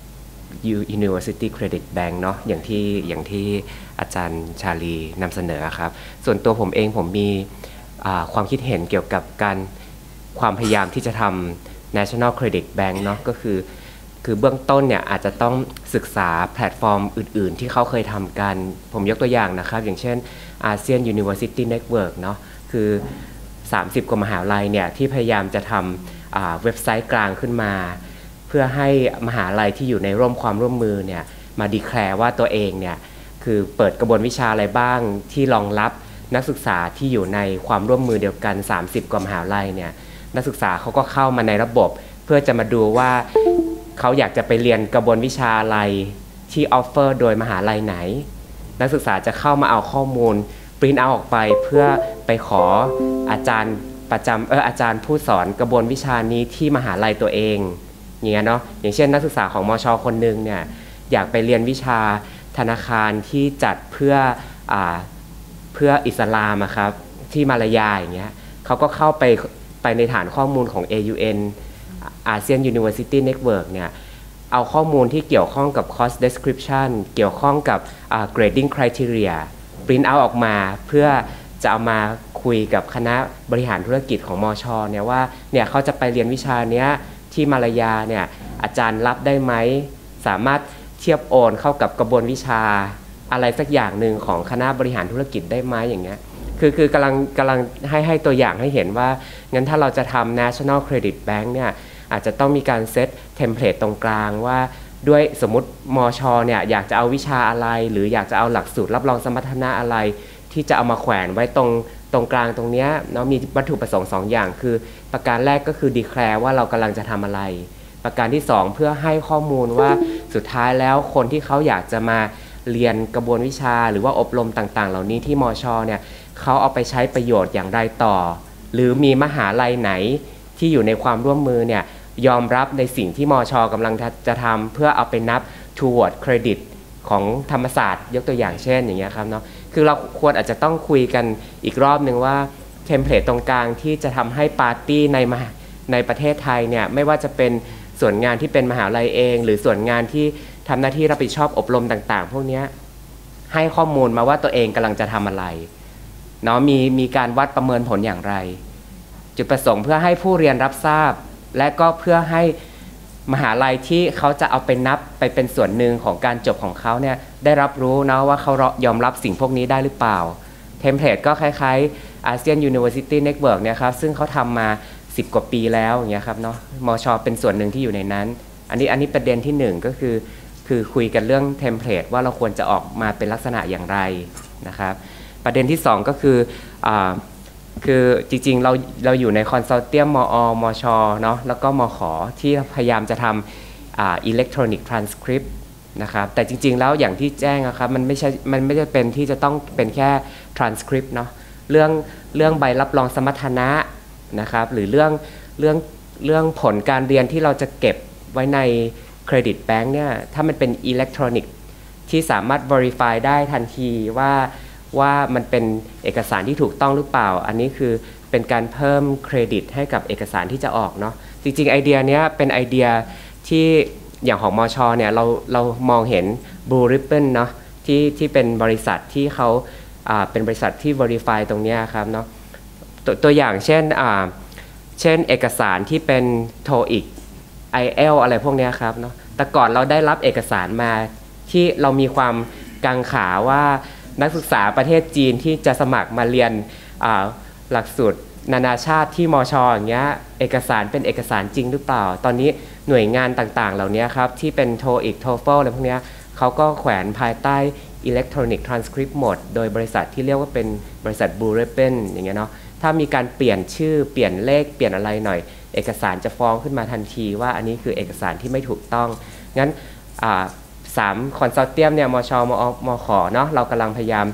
University Credit Bank เนาะอย่างที่อย่างที่อาจารย์ชาลีนำเสนอครับส่วนตัวผมเองผมมีความคิดเห็นเกี่ยวกับการความพยายามที่จะทำ National Credit Bank เนาะก็คือคือเบื้องต้นเนี่ยอาจจะต้องศึกษาแพลตฟอร์มอื่นๆที่เขาเคยทำกันผมยกตัวอย่างนะครับอย่างเช่น ASEAN University Network เนาะคือสามสิบกว่ามหาวิทยาลัยเนี่ยที่พยายามจะทำเว็บไซต์กลางขึ้นมาเพื่อให้มหาลัยที่อยู่ในร่วมความร่วมมือเนี่ยมาดีแคลร์ว่าตัวเองเนี่ยคือเปิดกระบวนวิชาอะไรบ้างที่รองรับนักศึกษาที่อยู่ในความร่วมมือเดียวกันสามสิบกว่ามหาวิทยาลัยเนี่ยนักศึกษาเขาก็เข้ามาในระบบเพื่อจะมาดูว่าเขาอยากจะไปเรียนกระบวนวิชาอะไรที่ออฟเฟอร์โดยมหาลัยไหนนักศึกษาจะเข้ามาเอาข้อมูลปริ้นเอาออกไปเพื่อไปขออาจารย์ประจำเอออาจารย์ผู้สอนกระบวนวิชานี้ที่มหาลัยตัวเองอย่างเงี้ยเนาะอย่างเช่นนักศึกษาของมช.คนหนึ่งเนี่ยอยากไปเรียนวิชาธนาคารที่จัดเพื่ออ่าเพื่ออิสลามครับที่มาลายาอย่างเงี้ยเขาก็เข้าไปไปในฐานข้อมูลของ เอ ยู เอ็น ASEAN University Network เนี่ยเอาข้อมูลที่เกี่ยวข้องกับ course description เกี่ยวข้องกับ uh, grading criteria print out ออกมาเพื่อจะเอามาคุยกับคณะบริหารธุรกิจของมช.เนี่ยว่าเนี่ยเขาจะไปเรียนวิชาเนี้ยที่มาลายาเนี่ยอาจารย์รับได้ไหมสามารถเทียบโอนเข้ากับกระบวนวิชาอะไรสักอย่างหนึ่งของคณะบริหารธุรกิจได้ไหมอย่างเงี้ยคือคือกำลังกำลังให้ให้ตัวอย่างให้เห็นว่างั้นถ้าเราจะทำ National Credit Bank เนี่ยอาจจะต้องมีการเซตเทมเพลตตรงกลางว่าด้วยสมมติมช.เนี่ยอยากจะเอาวิชาอะไรหรืออยากจะเอาหลักสูตรรับรองสมรรถนะอะไรที่จะเอามาแขวนไว้ตรงตรงกลางตรงนี้เนาะมีวัตถุประสงค์สองอย่างคือประการแรกก็คือดีแคลร์ว่าเรากำลังจะทำอะไรประการที่สองเพื่อให้ข้อมูลว่าสุดท้ายแล้วคนที่เขาอยากจะมาเรียนกระบวนวิชาหรือว่าอบรมต่างๆเหล่านี้ที่มช.เนี่ยเขาเอาไปใช้ประโยชน์อย่างไรต่อหรือมีมหาลัยไหนที่อยู่ในความร่วมมือเนี่ยยอมรับในสิ่งที่มช.กำลังจะทำเพื่อเอาไปนับ toward credit ของธรรมศาสตร์ยกตัวอย่างเช่นอย่างเงี้ยครับเนาะคือเราควรอาจจะต้องคุยกันอีกรอบนึงว่าเทมเพลตตรงกลางที่จะทำให้ปาร์ตี้ในในประเทศไทยเนี่ยไม่ว่าจะเป็นส่วนงานที่เป็นมหาลัยเองหรือส่วนงานที่ทำหน้าที่รับผิดชอบอบรมต่างๆพวกนี้ให้ข้อมูลมาว่าตัวเองกำลังจะทำอะไรเนาะมีมีการวัดประเมินผลอย่างไรจุดประสงค์เพื่อให้ผู้เรียนรับทราบและก็เพื่อให้มหาลัยที่เขาจะเอาไปนับไปเป็นส่วนหนึ่งของการจบของเขาเนี่ยได้รับรู้นะว่าเขายอมรับสิ่งพวกนี้ได้หรือเปล่าเทมเพลตก็คล้ายๆ ASEAN University Network เนี่ยครับซึ่งเขาทำมาสิบกว่าปีแล้วอย่างเงี้ยครับเนาะมช.เป็นส่วนหนึ่งที่อยู่ในนั้นอันนี้อันนี้ประเด็นที่หนึ่งก็คือคือคุยกันเรื่องเทมเพลตว่าเราควรจะออกมาเป็นลักษณะอย่างไรนะครับประเด็นที่สองก็คืออ่าคือจริงๆเราเราอยู่ในคอนซัลเทียมมอ มช.เนาะแล้วก็มข.ที่พยายามจะทำอ่าอิเล็กทรอนิกส์ทรานสคริปต์นะครับแต่จริงๆแล้วอย่างที่แจ้งนะครับมันไม่ใช่มันไม่ได้เป็นที่จะต้องเป็นแค่ทรานสคริปต์เนาะเรื่องเรื่องใบรับรองสมรรถนะนะครับหรือเรื่องเรื่องเรื่องผลการเรียนที่เราจะเก็บไว้ในเครดิตแบงค์เนี่ยถ้ามันเป็นอิเล็กทรอนิกส์ที่สามารถ verify ได้ทันทีว่าว่ามันเป็นเอกสารที่ถูกต้องหรือเปล่าอันนี้คือเป็นการเพิ่มเครดิตให้กับเอกสารที่จะออกเนาะจริงๆไอเดียนี้เป็นไอเดียที่อย่างของมช.เนี่ยเราเรามองเห็น Blue Ribbon เนาะที่ที่เป็นบริษัทที่เขาอ่าเป็นบริษัทที่ verify ตรงนี้ครับเนาะต, ตัวอย่างเช่นอ่าเช่นเอกสารที่เป็น โทอีก ไอ เอล อะไรพวกนี้ครับเนาะแต่ก่อนเราได้รับเอกสารมาที่เรามีความกังขาว่านักศึกษาประเทศจีนที่จะสมัครมาเรียนหลักสูตรนานาชาติที่มช.อย่างเงี้ยเอกสารเป็นเอกสารจริงหรือเปล่าตอนนี้หน่วยงานต่างๆเหล่านี้ครับที่เป็น โทอีก โทเฟล อะไรพวกนี้เขาก็แขวนภายใต้ Electronic Transcript Mode โดยบริษัทที่เรียกว่าเป็นบริษัท Blue Ribbon อย่างเงี้ยเนาะถ้ามีการเปลี่ยนชื่อเปลี่ยนเลขเปลี่ยนอะไรหน่อยเอกสารจะฟ้องขึ้นมาทันทีว่าอันนี้คือเอกสารที่ไม่ถูกต้องงั้นสามคอนซัลเทียมเนี่ยมช.มมข.เนาะเรากำลังพยายาม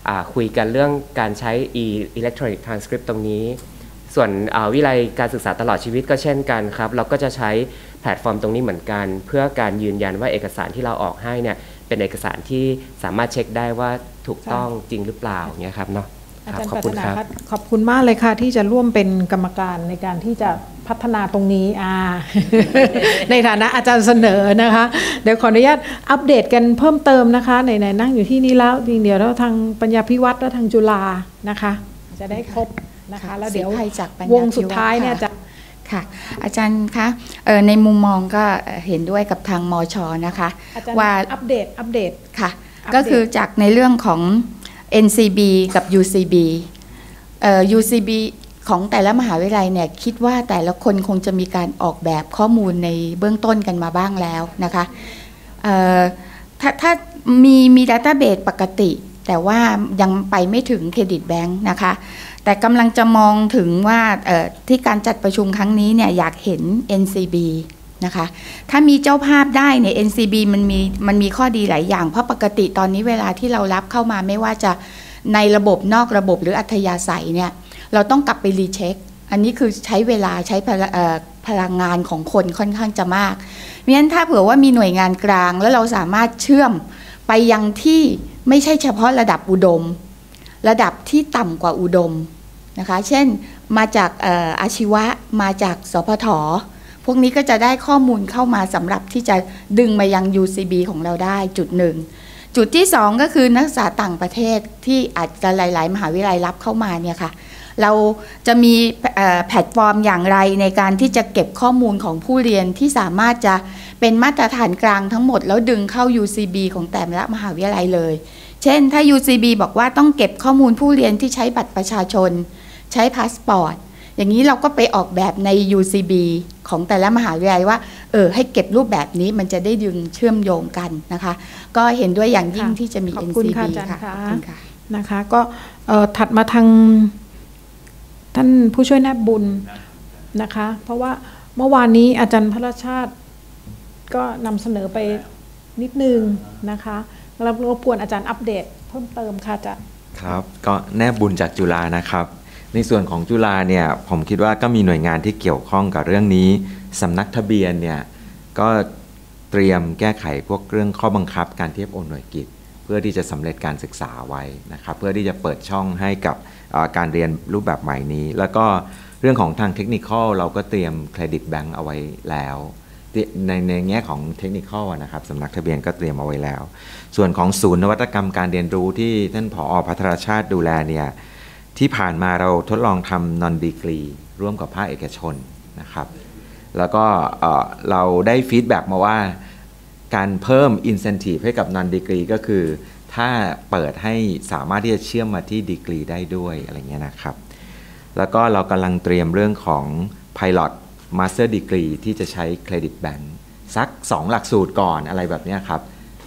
คุยกันเรื่องการใช้ e-electronic transcript ตรงนี้ส่วนวิทยาลัยการศึกษาตลอดชีวิตก็เช่นกันครับเราก็จะใช้แพลตฟอร์มตรงนี้เหมือนกันเพื่อการยืนยันว่าเอกสารที่เราออกให้เนี่ยเป็นเอกสารที่สามารถเช็คได้ว่าถูกต้องจริงหรือเปล่าอย่างเงี้ยครับเนาะอาจารย์ปรารถนาครับขอบคุณมากเลยค่ะที่จะร่วมเป็นกรรมการในการที่จะพัฒนาตรงนี้อ่า ในฐานะอาจารย์เสนอนะคะเดี๋ยวขออนุญาตอัปเดตกันเพิ่มเติมนะคะไหนๆนั่งอยู่ที่นี่แล้วจริงเดี๋ยวแล้วทางปัญญาภิวัฒน์และทางจุฬานะคะจะได้ครบนะคะแล้วเดี๋ยววงสุดท้ายเนี่ยจะค่ะอาจารย์คะในมุมมองก็เห็นด้วยกับทางมช.นะคะว่าอัปเดตอัปเดตค่ะก็คือจากในเรื่องของ เอ็น ซี บี กับ ยู ซี บี เอ่อ ยู ซี บี ของแต่ละมหาวิทยาลัยเนี่ยคิดว่าแต่ละคนคงจะมีการออกแบบข้อมูลในเบื้องต้นกันมาบ้างแล้วนะคะเอ่อถ้าถ้ามีมีดัตต้าเบสปกติแต่ว่ายังไปไม่ถึงเครดิตแบงค์นะคะแต่กำลังจะมองถึงว่าที่การจัดประชุมครั้งนี้เนี่ยอยากเห็น เอ็น ซี บี นะคะถ้ามีเจ้าภาพได้เนี่ย เอ็น ซี บี มันมีมันมีข้อดีหลายอย่างเพราะปกติตอนนี้เวลาที่เรารับเข้ามาไม่ว่าจะในระบบนอกระบบหรืออัธยาศัยเนี่ยเราต้องกลับไปรีเช็คอันนี้คือใช้เวลาใช้พลังงานของคนค่อนข้างจะมากเพราะฉะนั้นถ้าเผื่อว่ามีหน่วยงานกลางแล้วเราสามารถเชื่อมไปยังที่ไม่ใช่เฉพาะระดับอุดมระดับที่ต่ำกว่าอุดมนะคะเช่นมาจากอาชีวะมาจากสพทพวกนี้ก็จะได้ข้อมูลเข้ามาสำหรับที่จะดึงมายัง ยู ซี บี ของเราได้จุดหนึ่งจุดที่สองก็คือนักศึกษาต่างประเทศที่อาจจะหลายๆมหาวิทยาลัยรับเข้ามาเนี่ยค่ะเราจะมีแพลตฟอร์มอย่างไรในการที่จะเก็บข้อมูลของผู้เรียนที่สามารถจะเป็นมาตรฐานกลางทั้งหมดแล้วดึงเข้า ยู ซี บี ของแต่ละมหาวิทยาลัยเลยเช่นถ้า ยู ซี บี บอกว่าต้องเก็บข้อมูลผู้เรียนที่ใช้บัตรประชาชนใช้พาสปอร์ตอย่างนี้เราก็ไปออกแบบใน ยู ซี บี ของแต่ละมหาวิทยาลัยว่าเออให้เก็บรูปแบบนี้มันจะได้ดึงเชื่อมโยงกันนะคะก็เห็นด้วยอย่างยิ่งที่จะมี เอ็น ซี บี ค่ะขอบคุณค่ะนะคะก็ถัดมาทางท่านผู้ช่วยแนบบุญนะคะเพราะว่าเมื่อวานนี้อาจารย์พระชาติก็นำเสนอไปนิดนึงนะคะเรารบกวนอาจารย์อัปเดตเพิ่มเติมค่ะจะครับก็แนบบุญจากจุฬานะครับในส่วนของจุฬาเนี่ยผมคิดว่าก็มีหน่วยงานที่เกี่ยวข้องกับเรื่องนี้สำนักทะเบียนเนี่ยก็เตรียมแก้ไขพวกเรื่องข้อบังคับการเทียบโอนหน่วยกิจเพื่อที่จะสำเร็จการศึกษาไว้นะครับเพื่อที่จะเปิดช่องให้กับการเรียนรูปแบบใหม่นี้แล้วก็เรื่องของทางเทคนิคเราก็เตรียมเครดิตแบงก์เอาไว้แล้วในในแง่ของเทคนิคนะครับสำนักทะเบียนก็เตรียมเอาไว้แล้วส่วนของศูนย์นวัตกรรมการเรียนรู้ที่ท่านผอ.ภัทรชาติดูแลเนี่ยที่ผ่านมาเราทดลองทำ non degree ร่วมกับภาคเอกชนนะครับแล้วก็เราได้ฟีดแบ็กมาว่าการเพิ่ม incentive ให้กับ non degree ก็คือถ้าเปิดให้สามารถที่จะเชื่อมมาที่ดีกรีได้ด้วยอะไรเงี้ยนะครับแล้วก็เรากำลังเตรียมเรื่องของ pilot master degree ที่จะใช้เครดิตแบงก์สักสองหลักสูตรก่อนอะไรแบบนี้ครับ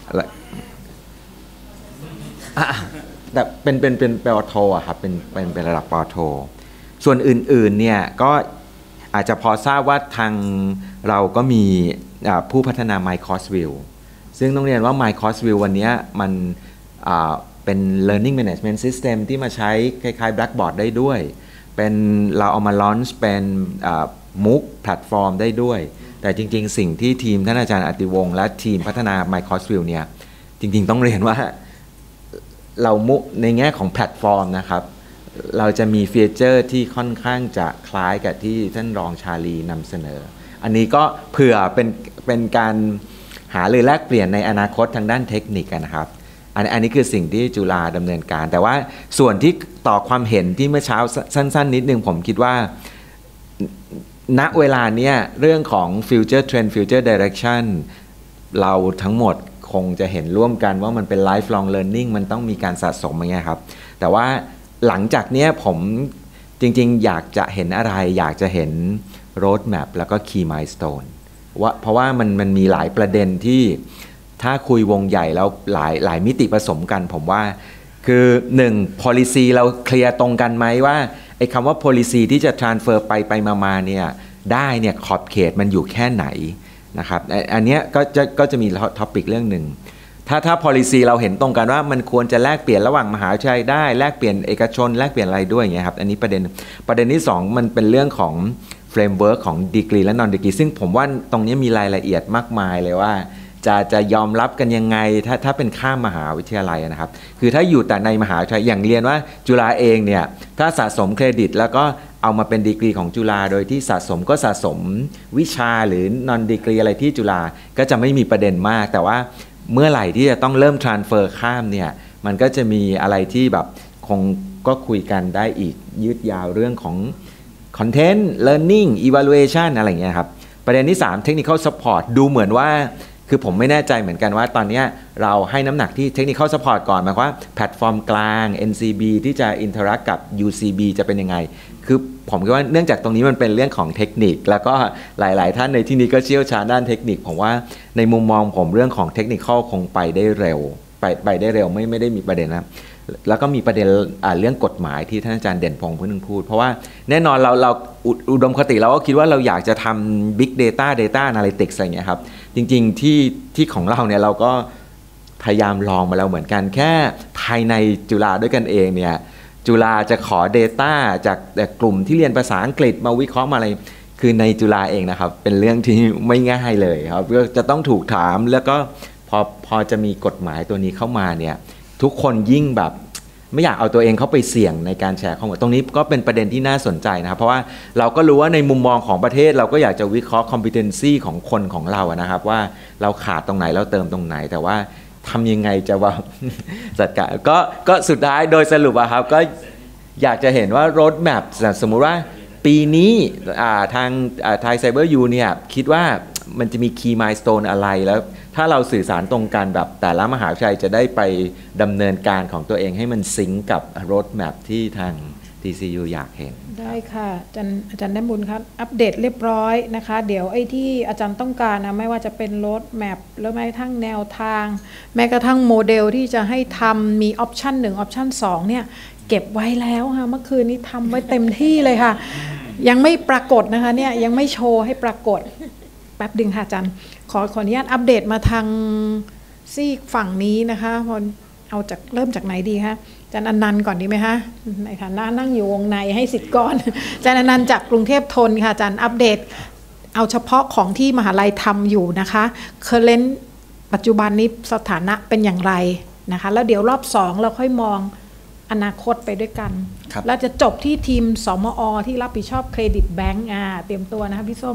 แต่เป็นเป็นเป็นปอโทอะครับเป็นเป็นเป็นระดับปอโทส่วนอื่นๆเนี่ยก็อาจจะพอทราบว่าทางเราก็มีผู้พัฒนา My Course View ซึ่งต้องเรียนว่า My Course View วันนี้มันเป็น learning management system ที่มาใช้คล้ายๆ Blackboard ได้ด้วยเป็นเราเอามา launch เป็นมุกแพลตฟอร์มได้ด้วยแต่จริงๆสิ่งที่ทีมท่านอาจารย์อติวงศ์และทีมพัฒนา My Course View เนี่ยจริงๆต้องเรียนว่าเรามุในแง่ของแพลตฟอร์มนะครับเราจะมีฟีเจอร์ที่ค่อนข้างจะคล้ายกับที่ท่านรองชาลีนำเสนออันนี้ก็เผื่อเป็นเป็นการหาหรือแลกเปลี่ยนในอนาคตทางด้านเทคนิคนะครับอันอันนี้คือสิ่งที่จุฬาดำเนินการแต่ว่าส่วนที่ต่อความเห็นที่เมื่อเช้าสั้นๆนิดนึงผมคิดว่าณเวลาเนี้ยเรื่องของ future trend future direction เราทั้งหมดคงจะเห็นร่วมกันว่ามันเป็น lifelong learning มันต้องมีการสะสมอย่างเงี้ยครับแต่ว่าหลังจากนี้ผมจริงๆอยากจะเห็นอะไรอยากจะเห็น road map แล้วก็ key milestone ว่าเพราะว่ามันมันมีหลายประเด็นที่ถ้าคุยวงใหญ่แล้วหลายหลายมิติผสมกันผมว่าคือหนึ่ง policy เราเคลียร์ตรงกันไหมว่าไอ้คำว่า policy ที่จะ transfer ไปไปมาๆเนี่ยได้เนี่ยขอบเขตมันอยู่แค่ไหนนะครับอันนี้ก็จะก็จะมีท็อปิกเรื่องหนึ่งถ้าถ้า policy เราเห็นตรงกันว่ามันควรจะแลกเปลี่ยนระหว่างมหาวิทยาลัยได้แลกเปลี่ยนเอกชนแลกเปลี่ยนอะไรด้วยอย่างเงี้ยครับอันนี้ประเด็นประเด็นที่สองมันเป็นเรื่องของเฟรมเวิร์กของดีกรีและนอนดีกรีซึ่งผมว่าตรงนี้มีรายละเอียดมากมายเลยว่าจะจะยอมรับกันยังไงถ้าถ้าเป็นข้ามมหาวิทยาลัยนะครับคือถ้าอยู่แต่ในมหาวิทยาลัยอย่างเรียนว่าจุฬาเองเนี่ยถ้าสะสมเครดิตแล้วก็เอามาเป็นดีกรีของจุฬาโดยที่สะสมก็สะสมวิชาหรือนอนดีกรีอะไรที่จุฬาก็จะไม่มีประเด็นมากแต่ว่าเมื่อไหร่ที่จะต้องเริ่ม transfer ข้ามเนี่ยมันก็จะมีอะไรที่แบบคงก็คุยกันได้อีกยืดยาวเรื่องของ content learning evaluation อะไรอย่างเงี้ยครับประเด็นที่สาม technical support ดูเหมือนว่าคือผมไม่แน่ใจเหมือนกันว่าตอนนี้เราให้น้ำหนักที่ technical support ก่อนหมายความว่าแพลตฟอร์มกลาง เอ็น ซี บี ที่จะ interact กับ ยู ซี บี จะเป็นยังไงคือผมคิดว่าเนื่องจากตรงนี้มันเป็นเรื่องของเทคนิคแล้วก็หลายๆท่านในที่นี้ก็เชี่ยวชาญด้านเทคนิคผมว่าในมุมมองผมเรื่องของเทคนิคคงไปได้เร็วไปไปได้เร็วไม่ไม่ได้มีประเด็นนะแล้วก็มีประเด็นเรื่องกฎหมายที่ท่านอาจารย์เด่นพงษ์เพิ่งพูดเพราะว่าแน่นอนเราเราอุดมคติเราก็คิดว่าเราอยากจะทำ Big Data Data Analytics อะไรเงี้ยครับจริงๆที่ที่ของเราเนี่ยเราก็พยายามลองมาแล้วเหมือนกันแค่ภายในจุฬาด้วยกันเองเนี่ยจุฬาจะขอ Data จากกลุ่มที่เรียนภาษาอังกฤษมาวิเคราะห์มาอะไรคือในจุฬาเองนะครับเป็นเรื่องที่ไม่ง่ายเลยครับจะต้องถูกถามแล้วก็พอพอจะมีกฎหมายตัวนี้เข้ามาเนี่ยทุกคนยิ่งแบบไม่อยากเอาตัวเองเข้าไปเสี่ยงในการแชร์ข้อมูลตรงนี้ก็เป็นประเด็นที่น่าสนใจนะครับเพราะว่าเราก็รู้ว่าในมุมมองของประเทศเราก็อยากจะวิเคราะห์ competency ของคนของเราอะนะครับว่าเราขาดตรงไหนเราเติมตรงไหนแต่ว่าทำยังไงจะว่าจัดการก็ก็สุดท้ายโดยสรุปอะครับก็อยากจะเห็นว่า road map สมมุติว่าปีนี้ทางไทยไซเบอร์ยูเนี่ยคิดว่ามันจะมี key milestone อะไรแล้วถ้าเราสื่อสารตรงกันแบบแต่ละมหาวิทยาลัยจะได้ไปดำเนินการของตัวเองให้มันซิงก์กับ road map ที่ทาง ที ซี ยู อยากเห็นได้ค่ะอาจารย์อาจารย์ได้บุญครับอัปเดตเรียบร้อยนะคะเดี๋ยวไอ้ที่อาจารย์ต้องการนะไม่ว่าจะเป็น road map แล้วแม้กระทั่งแนวทางแม้กระทั่งโมเดลที่จะให้ทำมีออปชันหนึ่งออปชันสองเนี่ยเก็บไว้แล้วค่ะเมื่อคืนนี้ทำไว้เต็มที่เลยค่ะยังไม่ปรากฏนะคะเนี่ยยังไม่โชว์ให้ปรากฏแป๊บดึงค่ะอาจารย์ขอขออนุญาตอัปเดตมาทางซีกฝั่งนี้นะคะพอเอาจากเริ่มจากไหนดีคะอาจารย์อนันต์ก่อนดีไหมคะในฐานะนั่งอยู่วงในให้สิทธิ์ก่อนอาจารย์อนันต์จากกรุงเทพธนค่ะอาจารย์อัปเดตเอาเฉพาะของที่มหาลัยทำอยู่นะคะเคอร์เรนต์ปัจจุบันนี้สถานะเป็นอย่างไรนะคะแล้วเดี๋ยวรอบสองเราค่อยมองอนาคตไปด้วยกันแล้วจะจบที่ทีมสมอที่รับผิดชอบเครดิตแบงก์อ่าเตรียมตัวนะคะพี่ส้ม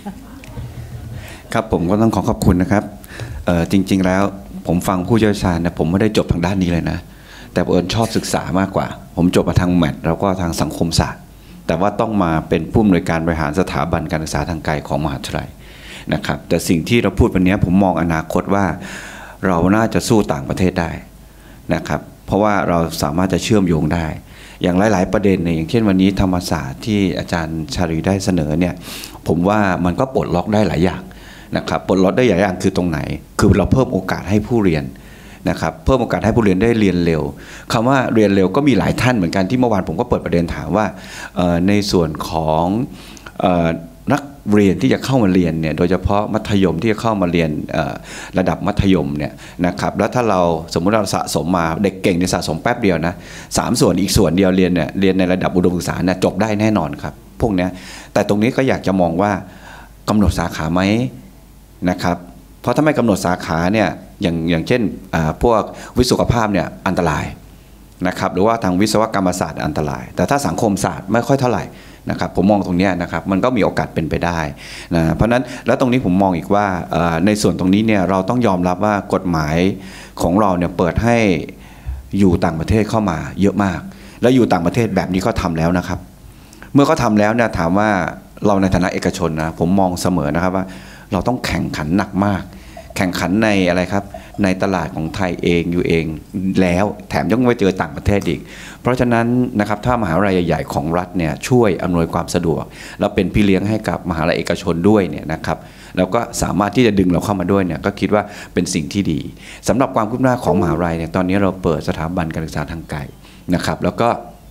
ครับผมก็ต้องขอขอบคุณนะครับจริงๆแล้วผมฟังผู้เชี่ยวชาญนะผมไม่ได้จบทางด้านนี้เลยนะแต่เอิญชอบศึกษามากกว่าผมจบมาทางแมทแล้วก็ทางสังคมศาสตร์แต่ว่าต้องมาเป็นผู้อำนวยการบริหารสถาบันการศึกษาทางไกลของมหาวิทยาลัยนะครับแต่สิ่งที่เราพูดวันนี้ผมมองอนาคตว่าเราน่าจะสู้ต่างประเทศได้นะครับเพราะว่าเราสามารถจะเชื่อมโยงได้อย่างหลายๆประเด็นเนี่ยอย่างเช่นวันนี้ธรรมศาสตร์ที่อาจารย์ชาลีได้เสนอเนี่ยผมว่ามันก็ปลดล็อกได้หลายอย่างนะครับปลดล็อกได้หลายอย่างคือตรงไหนคือเราเพิ่มโอกาสให้ผู้เรียนนะครับเพิ่มโอกาสให้ผู้เรียนได้เรียนเร็วคำว่าเรียนเร็วก็มีหลายท่านเหมือนกันที่เมื่อวานผมก็เปิดประเด็นถามว่าในส่วนของนักเรียนที่จะเข้ามาเรียนเนี่ยโดยเฉพาะมัธยมที่จะเข้ามาเรียนระดับมัธยมเนี่ยนะครับแล้วถ้าเราสมมุติเราสะสมมาเด็กเก่งเนี่ยสะสมแป๊บเดียวนะสามส่วนอีกส่วนเดียวเรียนเนี่ยเรียนในระดับอุดมศึกษาเนี่ยจบได้แน่นอนครับพวกนี้แต่ตรงนี้ก็อยากจะมองว่ากำหนดสาขาไหมนะครับเพราะถ้าไม่กำหนดสาขาเนี่ยอย่างอย่างเช่นพวกวิศวกภาพเนี่ยอันตรายนะครับหรือว่าทางวิศวกรรมศาสตร์อันตรายแต่ถ้าสังคมศาสตร์ไม่ค่อยเท่าไหร่นะครับผมมองตรงนี้นะครับมันก็มีโอกาสเป็นไปได้นะเพราะนั้นแล้วตรงนี้ผมมองอีกว่าในส่วนตรงนี้เนี่ยเราต้องยอมรับว่ากฎหมายของเราเนี่ยเปิดให้อยู่ต่างประเทศเข้ามาเยอะมากแล้วอยู่ต่างประเทศแบบนี้ก็ทำแล้วนะครับเมื่อเขาทำแล้วเนี่ยถามว่าเราในฐานะเอกชนนะผมมองเสมอนะครับว่าเราต้องแข่งขันหนักมากแข่งขันในอะไรครับในตลาดของไทยเองอยู่เองแล้วแถมยังไปเจอต่างประเทศอีกเพราะฉะนั้นนะครับถ้ามหาวิทยาลัยใหญ่ๆของรัฐเนี่ยช่วยอำนวยความสะดวกแล้วเป็นพี่เลี้ยงให้กับมหาวิทยาลัยเอกชนด้วยเนี่ยนะครับแล้วก็สามารถที่จะดึงเราเข้ามาด้วยเนี่ยก็คิดว่าเป็นสิ่งที่ดีสำหรับความคืบหน้าของมหาวิทยาลัยเนี่ยตอนนี้เราเปิดสถาบันการศึกษาทางไกลนะครับแล้วก็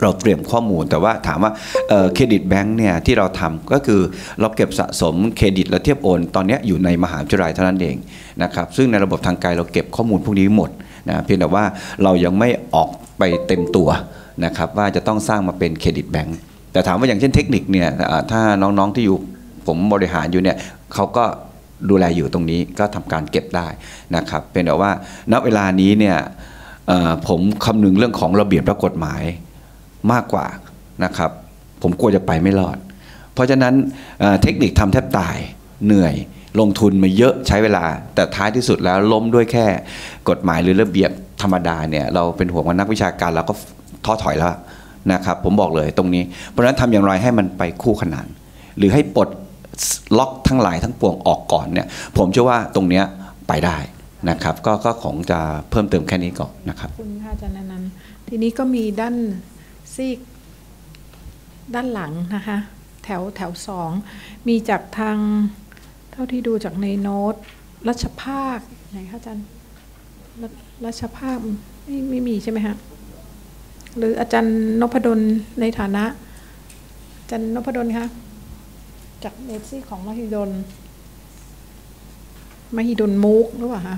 เราเตรียมข้อมูลแต่ว่าถามว่าเครดิตแบงค์เนี่ยที่เราทำก็คือเราเก็บสะสมเครดิตและเทียบโอนตอนนี้อยู่ในมหาวิทยาลัยเท่านั้นเองนะครับซึ่งในระบบทางไกลเราเก็บข้อมูลพวกนี้หมดนะเพียงแต่ว่าเรายังไม่ออกไปเต็มตัวนะครับว่าจะต้องสร้างมาเป็นเครดิตแบงค์แต่ถามว่าอย่างเช่นเทคนิคเนี่ยถ้าน้องๆที่อยู่ผมบริหารอยู่เนี่ยเขาก็ดูแลอยู่ตรงนี้ก็ทำการเก็บได้นะครับเป็นแต่ว่าณเวลานี้เนี่ยผมคำนึงเรื่องของระเบียบและกฎหมายมากกว่านะครับผมกลัวจะไปไม่รอดเพราะฉะนั้นเทคนิคทำแทบตายเหนื่อยลงทุนมาเยอะใช้เวลาแต่ท้ายที่สุดแล้วล้มด้วยแค่กฎหมายหรือระเบียบธรรมดาเนี่ยเราเป็นห่วงว่านักวิชาการเราก็ท้อถอยแล้วนะครับผมบอกเลยตรงนี้เพราะฉะนั้นทำอย่างไรให้มันไปคู่ขนานหรือให้ปลดล็อกทั้งหลายทั้งปวงออกก่อนเนี่ยผมเชื่อว่าตรงเนี้ยไปได้นะครับก็ก็ของจะเพิ่มเติมแค่นี้ก่อนนะครับขอบคุณค่ะอาจารย์นันท์ทีนี้ก็มีด้านซีกด้านหลังนะคะแถวแถวสองมีจากทางเท่าที่ดูจากในโน้ตรัชภาคไหนคะอาจารย์รัชภาคไม่ไม่มีใช่ไหมฮะหรืออาจารย์นพดลในฐานะอาจารย์นพดลคะจากเนตซี่ของมหิดลมหิดลมุกหรือเปล่าคะ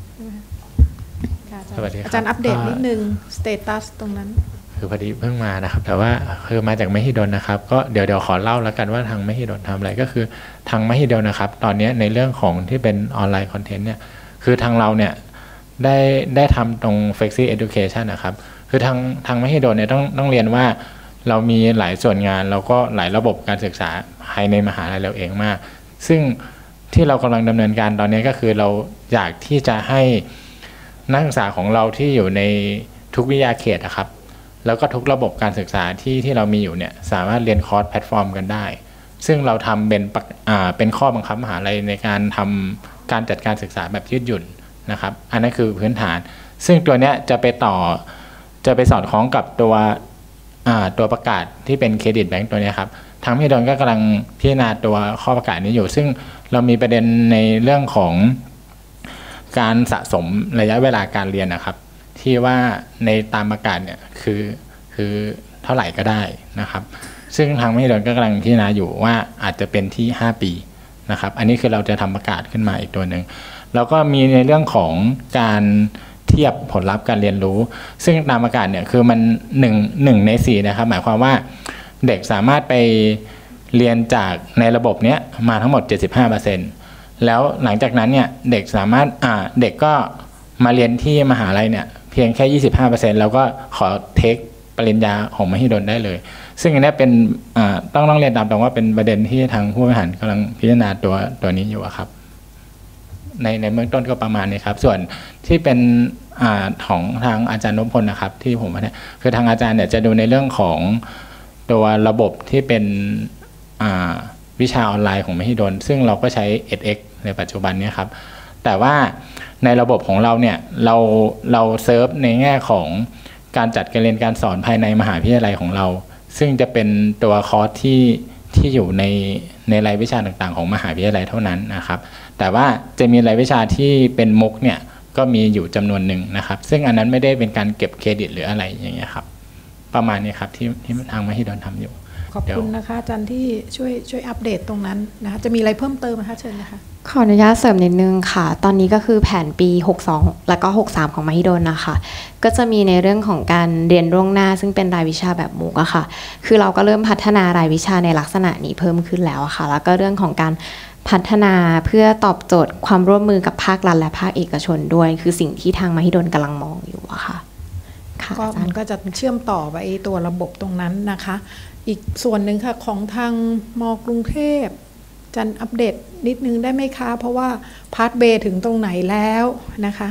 สวัสดีครับอาจารย์อัปเดตนิดนึงสเตตัสตรงนั้นคือพอดีเพิ่งมานะครับแต่ว่าคือมาจากมหิดลนะครับก็เดี๋ยวเดี๋ยวขอเล่าแล้วกันว่าทางมหิดลทำอะไรก็คือทางมหิดลนะครับตอนนี้ในเรื่องของที่เป็นออนไลน์คอนเทนต์เนี่ยคือทางเราเนี่ยได้ได้ทำตรง Flexi Education นะครับคือทางทางมหิดลเนี่ยต้องต้องเรียนว่าเรามีหลายส่วนงานแล้วก็หลายระบบการศึกษาภายในมหาลัยเราเองมากซึ่งที่เรากำลังดำเนินการตอนนี้ก็คือเราอยากที่จะให้นักศึกษาของเราที่อยู่ในทุกวิทยาเขตนะครับแล้วก็ทุกระบบการศึกษาที่ที่เรามีอยู่เนี่ยสามารถเรียนคอร์สแพลตฟอร์มกันได้ซึ่งเราทำเป็นอ่าเป็นข้อบังคับมหาลัยในการทำการจัดการศึกษาแบบยืดหยุ่นนะครับอันนั้นคือพื้นฐานซึ่งตัวเนี้ยจะไปต่อจะไปสอดคล้องกับตัวอ่าตัวประกาศที่เป็นเครดิตแบงก์ตัวนี้ครับทางมหิดลก็กำลังพิจารณาตัวข้อประกาศนี้อยู่ซึ่งเรามีประเด็นในเรื่องของการสะสมระยะเวลาการเรียนนะครับที่ว่าในตามประกาศเนี่ยคือคือเท่าไหร่ก็ได้นะครับซึ่งทางมหิดลก็กำลังพิจารณาอยู่ว่าอาจจะเป็นที่ห้าปีนะครับอันนี้คือเราจะทำประกาศขึ้นมาอีกตัวหนึ่งแล้วก็มีในเรื่องของการเทียบผลลัพธ์การเรียนรู้ซึ่งตามประกาศเนี่ยคือมันหนึ่งหนึ่งในสี่นะครับหมายความว่าเด็กสามารถไปเรียนจากในระบบนี้มาทั้งหมด เจ็ดสิบห้าเปอร์เซ็นต์ แล้วหลังจากนั้นเนี่ยเด็กสามารถอ่าเด็กก็มาเรียนที่มหาลัยเนี่ยเพียงแค่ ยี่สิบห้าเปอร์เซ็นต์ แล้วก็ขอเทคปริญญาของมหิดลได้เลยซึ่งอันนี้เป็นอ่าต้องต้องเรียนตามตรงว่าเป็นประเด็นที่ทางผู้บริหารกำลังพิจารณาตัวตัวนี้อยู่ครับในในเบื้องต้นก็ประมาณนี้ครับส่วนที่เป็นอ่าของทางอาจารย์นพพลนะครับที่ผมว่าเนี่ยคือทางอาจารย์เนี่ยจะดูในเรื่องของตัวระบบที่เป็นวิชาออนไลน์ของมหิดลซึ่งเราก็ใช้ เอ็ด เอ็กซ์ ในปัจจุบันนี้ครับแต่ว่าในระบบของเราเนี่ยเราเราเซิร์ฟในแง่ของการจัดการเรียนการสอนภายในมหาวิทยาลัยของเราซึ่งจะเป็นตัวคอร์สที่ที่อยู่ในในรายวิชาต่างๆของมหาวิทยาลัยเท่านั้นนะครับแต่ว่าจะมีรายวิชาที่เป็นมุกเนี่ยก็มีอยู่จำนวนหนึ่งนะครับซึ่งอันนั้นไม่ได้เป็นการเก็บเครดิตหรืออะไรอย่างเงี้ยครับประมาณนี้ครับที่ที่ทางมหิดลทำอยู่ขอบคุณนะคะอาจารย์ที่ช่วยช่วยอัปเดตตรงนั้นนะคะจะมีอะไรเพิ่มเติมไหมคะเชิญนะคะขออนุญาตเสริมนิดนึงค่ะตอนนี้ก็คือแผนปีหกสิบสองแล้วก็หกสิบสามของมหิดลนะคะก็จะมีในเรื่องของการเรียนล่วงหน้าซึ่งเป็นรายวิชาแบบมูกอะค่ะคือเราก็เริ่มพัฒนารายวิชาในลักษณะนี้เพิ่มขึ้นแล้วค่ะแล้วก็เรื่องของการพัฒนาเพื่อตอบโจทย์ความร่วมมือกับภาครัฐและภาคเอกชนด้วยคือสิ่งที่ทางมหิดลกำลังมองอยู่อะค่ะก็มันก็จะเชื่อมต่อไปตัวระบบตรงนั้นนะคะอีกส่วนหนึ่งค่ะของทางม.กรุงเทพจันอัปเดตนิดนึงได้ไหมคะเพราะว่าพาร์ทเบย์ถึงตรงไหนแล้วนะคะ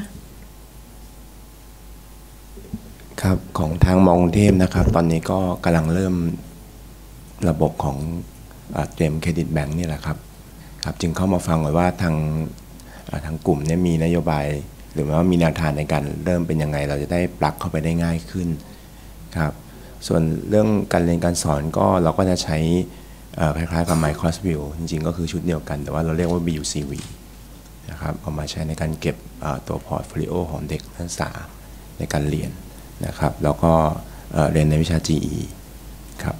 ครับของทางม.กรุงเทพนะครับตอนนี้ก็กำลังเริ่มระบบของเตรียมเครดิตแบงค์นี่แหละครับครับจึงเข้ามาฟังไว้ว่าทางทางกลุ่มนี้มีนโยบายหรือว่ามีแนวทางในการเริ่มเป็นยังไงเราจะได้ปลักเข้าไปได้ง่ายขึ้นครับส่วนเรื่องการเรียนการสอนก็เราก็จะใช้คล้ายๆกับ My Course View จริงๆก็คือชุดเดียวกันแต่ว่าเราเรียกว่า บี ยู ซี วี นะครับเอามาใช้ในการเก็บตัวพอร์ตโฟลิโอของเด็กนักศึกษาในการเรียนนะครับแล้วก็เอ่อเรียนในวิชา จี อี ครับ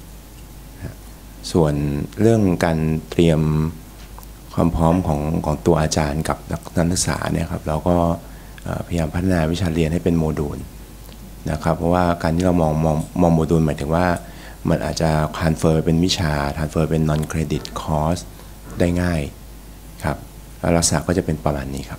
ส่วนเรื่องการเตรียมความพร้อมของของตัวอาจารย์กับนักศึกษาเนี่ยครับเราก็พยายามพัฒนาวิชาเรียนให้เป็นโมดูลนะครับเพราะว่าการที่เรามองมองมองโมดูลหมายถึงว่ามันอาจจะ transfer เป็นวิชา transfer เป็น non credit course ได้ง่ายครับแล้วลักษณะก็จะเป็นประมาณนี้ครับ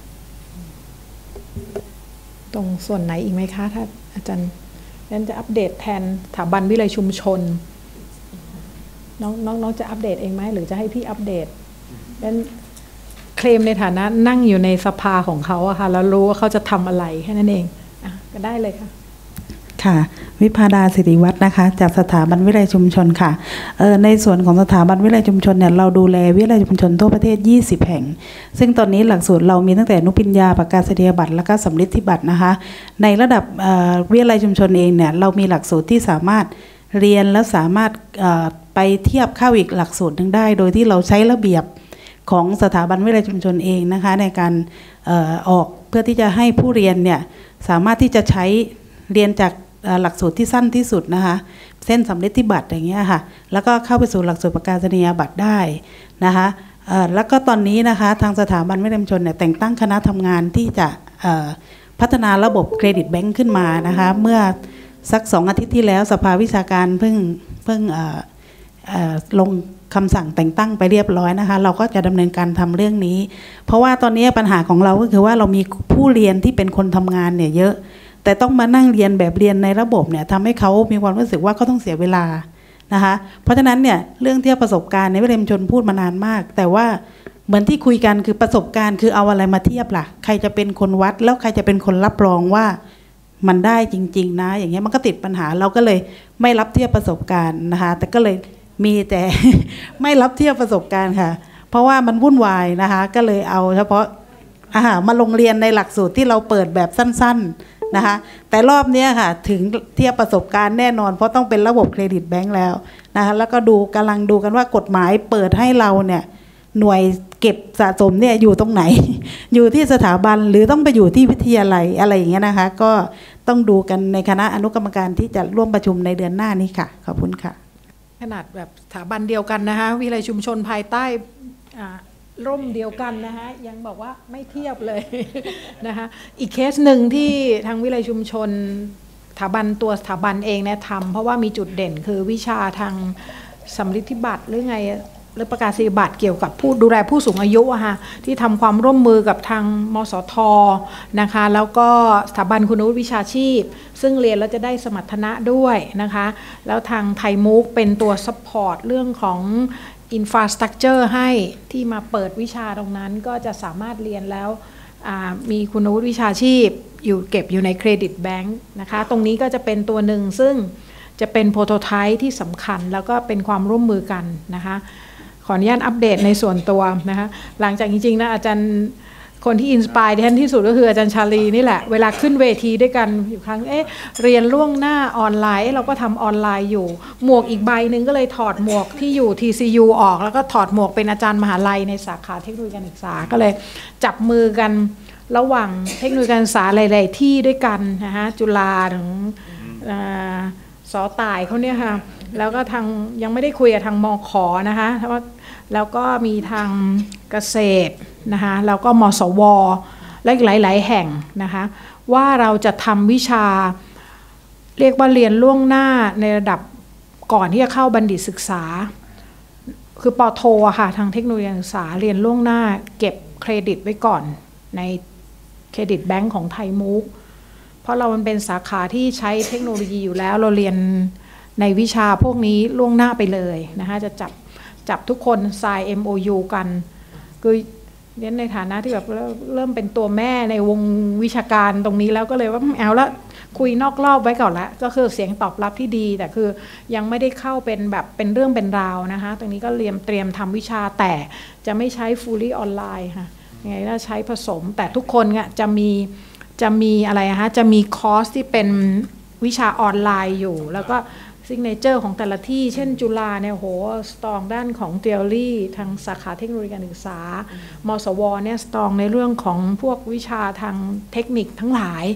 ตรงส่วนไหนอีกไหมคะถ้าอาจารย์งั้นจะอัปเดตแทนสถาบันวิเลยชุมชนน้องน้องน้องจะอัปเดตเองไหมหรือจะให้พี่อัปเดตงั้นเคลมในฐานะนั่งอยู่ในสภาของเขาอะค่ะแล้วรู้ว่าเขาจะทำอะไรแค่นั้นเองอ่ะก็ได้เลยค่ะค่ะวิภาดาสิริวัฒน์นะคะจากสถาบันวิเลยชุมชนค่ะเอ่อในส่วนของสถาบันวิเลยชุมชนเนี่ยเราดูแลวิเลยชุมชนทั่วประเทศยี่สิบแห่งซึ่งตอนนี้หลักสูตรเรามีตั้งแต่อนุปริญญาประกาศนียบัตรแล้วก็สำริดธิบัตรนะคะในระดับเอ่อวิเลยชุมชนเองเนี่ยเรามีหลักสูตรที่สามารถเรียนแล้วสามารถเอ่อไปเทียบเข้าอีกหลักสูตรหนึ่งได้โดยที่เราใช้ระเบียบของสถาบันวิเลยชุมชนเองนะคะในการเอ่อออกเพื่อที่จะให้ผู้เรียนเนี่ยสามารถที่จะใช้เรียนจากหลักสูตรที่สั้นที่สุดนะคะเส้นสำเร็จที่บัตรอย่างเงี้ยค่ะแล้วก็เข้าไปสู่หลักสูตรประกาศนียบัตรได้นะคะแล้วก็ตอนนี้นะคะทางสถาบันวิเลยชุมชนเนี่ยแต่งตั้งคณะทำงานที่จะพัฒนาระบบเครดิตแบงค์ขึ้นมานะคะเมื่อสักสองอาทิตย์ที่แล้วสภาวิชาการเพิ่งเพิ่งลงคำสั่งแต่งตั้งไปเรียบร้อยนะคะเราก็จะดำเนินการทำเรื่องนี้เพราะว่าตอนนี้ปัญหาของเราก็คือว่าเรามีผู้เรียนที่เป็นคนทำงานเนี่ยเยอะแต่ต้องมานั่งเรียนแบบเรียนในระบบเนี่ยทำให้เขามีความรู้สึกว่าเขาต้องเสียเวลานะคะเพราะฉะนั้นเนี่ยเรื่องเทียบประสบการณ์ในวิเลยชุมชนพูดมานานมากแต่ว่าเหมือนที่คุยกันคือประสบการณ์คือเอาอะไรมาเทียบล่ะใครจะเป็นคนวัดแล้วใครจะเป็นคนรับรองว่ามันได้จริงๆนะอย่างเงี้ยมันก็ติดปัญหาเราก็เลยไม่รับเทียบประสบการณ์นะคะแต่ก็เลยมีแต่ ไม่รับเทียบประสบการณ์ค่ะเพราะว่ามันวุ่นวายนะคะก็เลยเอาเฉพาะอาหารมาลงเรียนในหลักสูตรที่เราเปิดแบบสั้นๆนะคะแต่รอบนี้ค่ะถึงเทียบประสบการณ์แน่นอนเพราะต้องเป็นระบบเครดิตแบงก์แล้วนะคะแล้วก็ดูกำลังดูกันว่ากฎหมายเปิดให้เราเนี่ยหน่วยเก็บสะสมเนี่ยอยู่ตรงไหน อยู่ที่สถาบันหรือต้องไปอยู่ที่วิทยาลัยอะไรอย่างเงี้ยนะคะก็ต้องดูกันในคณะอนุกรรมการที่จะร่วมประชุมในเดือนหน้านี้ค่ะขอบคุณค่ะขนาดแบบสถาบันเดียวกันนะคะวิเลยชุมชนภายใต้ร่มเดียวกันนะคะยังบอกว่าไม่เทียบเลย นะคะอีกเคสหนึ่งที่ทางวิเลยชุมชนสถาบันตัวสถาบันเองเนี่ยทำเพราะว่ามีจุดเด่นคือวิชาทางสำริดบัตรหรือไงหรือประกาศนียบัตรเกี่ยวกับผู้ดูแลผู้สูงอายุอะค่ะที่ทำความร่วมมือกับทางมสทนะคะแล้วก็สถาบันคุณวุฒิวิชาชีพซึ่งเรียนแล้วจะได้สมรรถนะด้วยนะคะแล้วทางไทยมุกเป็นตัวซัพพอร์ตเรื่องของอินฟราสตรัคเจอร์ให้ที่มาเปิดวิชาตรงนั้นก็จะสามารถเรียนแล้วมีคุณวุฒิวิชาชีพอยู่เก็บอยู่ในเครดิตแบงค์นะคะตรงนี้ก็จะเป็นตัวหนึ่งซึ่งจะเป็นโปรโตไทป์ที่สำคัญแล้วก็เป็นความร่วมมือกันนะคะขออนุญาตอัปเดตในส่วนตัวนะคะหลังจากจริงๆนะอาจารย์คนที่อินสไปร์แทนที่สุดก็คืออาจารย์ชาลีนี่แหละเวลาขึ้นเวทีด้วยกันอยู่ครั้งเอ๊ะเรียนล่วงหน้าออนไลน์เราก็ทำออนไลน์อยู่หมวกอีกใบหนึ่งก็เลยถอดหมวกที่อยู่ ที ซี ยู ออกแล้วก็ถอดหมวกเป็นอาจารย์มหาลัยในสาขาเทคโนโลยีการศึกษาก็เลยจับมือกันระหว่างเทคโนโลยีการศึกษาหลายๆที่ด้วยกันนะฮะจุฬาถึงสอต่ายเขาเนี่ยค่ะแล้วก็ทางยังไม่ได้คุยกับทางมขนะคะแล้วก็มีทางเกษตรนะคะแล้วก็มสวและอีกหลายๆแห่งนะคะว่าเราจะทำวิชาเรียกว่าเรียนล่วงหน้าในระดับก่อนที่จะเข้าบัณฑิตศึกษาคือปโทอะค่ะทางเทคโนโลยีการศึกษาเรียนล่วงหน้าเก็บเครดิตไว้ก่อนในเครดิตแบงก์ของไทยมุกเพราะเรามันเป็นสาขาที่ใช้เทคโนโลยีอยู่แล้วเราเรียนในวิชาพวกนี้ล่วงหน้าไปเลยนะคะจะจับจับทุกคน sign เอ็ม โอ ยู กันคือเนี่ยในฐานะที่แบบเริ่มเป็นตัวแม่ในวงวิชาการตรงนี้แล้วก็เลยว่าเอาละคุยนอกรอบไว้ก่อนละก็คือเสียงตอบรับที่ดีแต่คือยังไม่ได้เข้าเป็นแบบเป็นเรื่องเป็นราวนะคะตรงนี้ก็เตรียมเตรียมทำวิชาแต่จะไม่ใช้ fully ออนไลน์ค่ะยังไงก็ใช้ผสมแต่ทุกคนเนี่ยจะมีจะมีอะไรนะคะจะมีคอร์สที่เป็นวิชาออนไลน์อยู่แล้วก็ซิกเนเจอร์ของแต่ละที่เช่นจุฬาเนี่ยโหสตรองด้านของ theory ทางสาขาเทคโนโลยีการศึกษามสวเนี่ยสตรองในเรื่องของพวกวิชาทางเทคนิคทั้งหลาย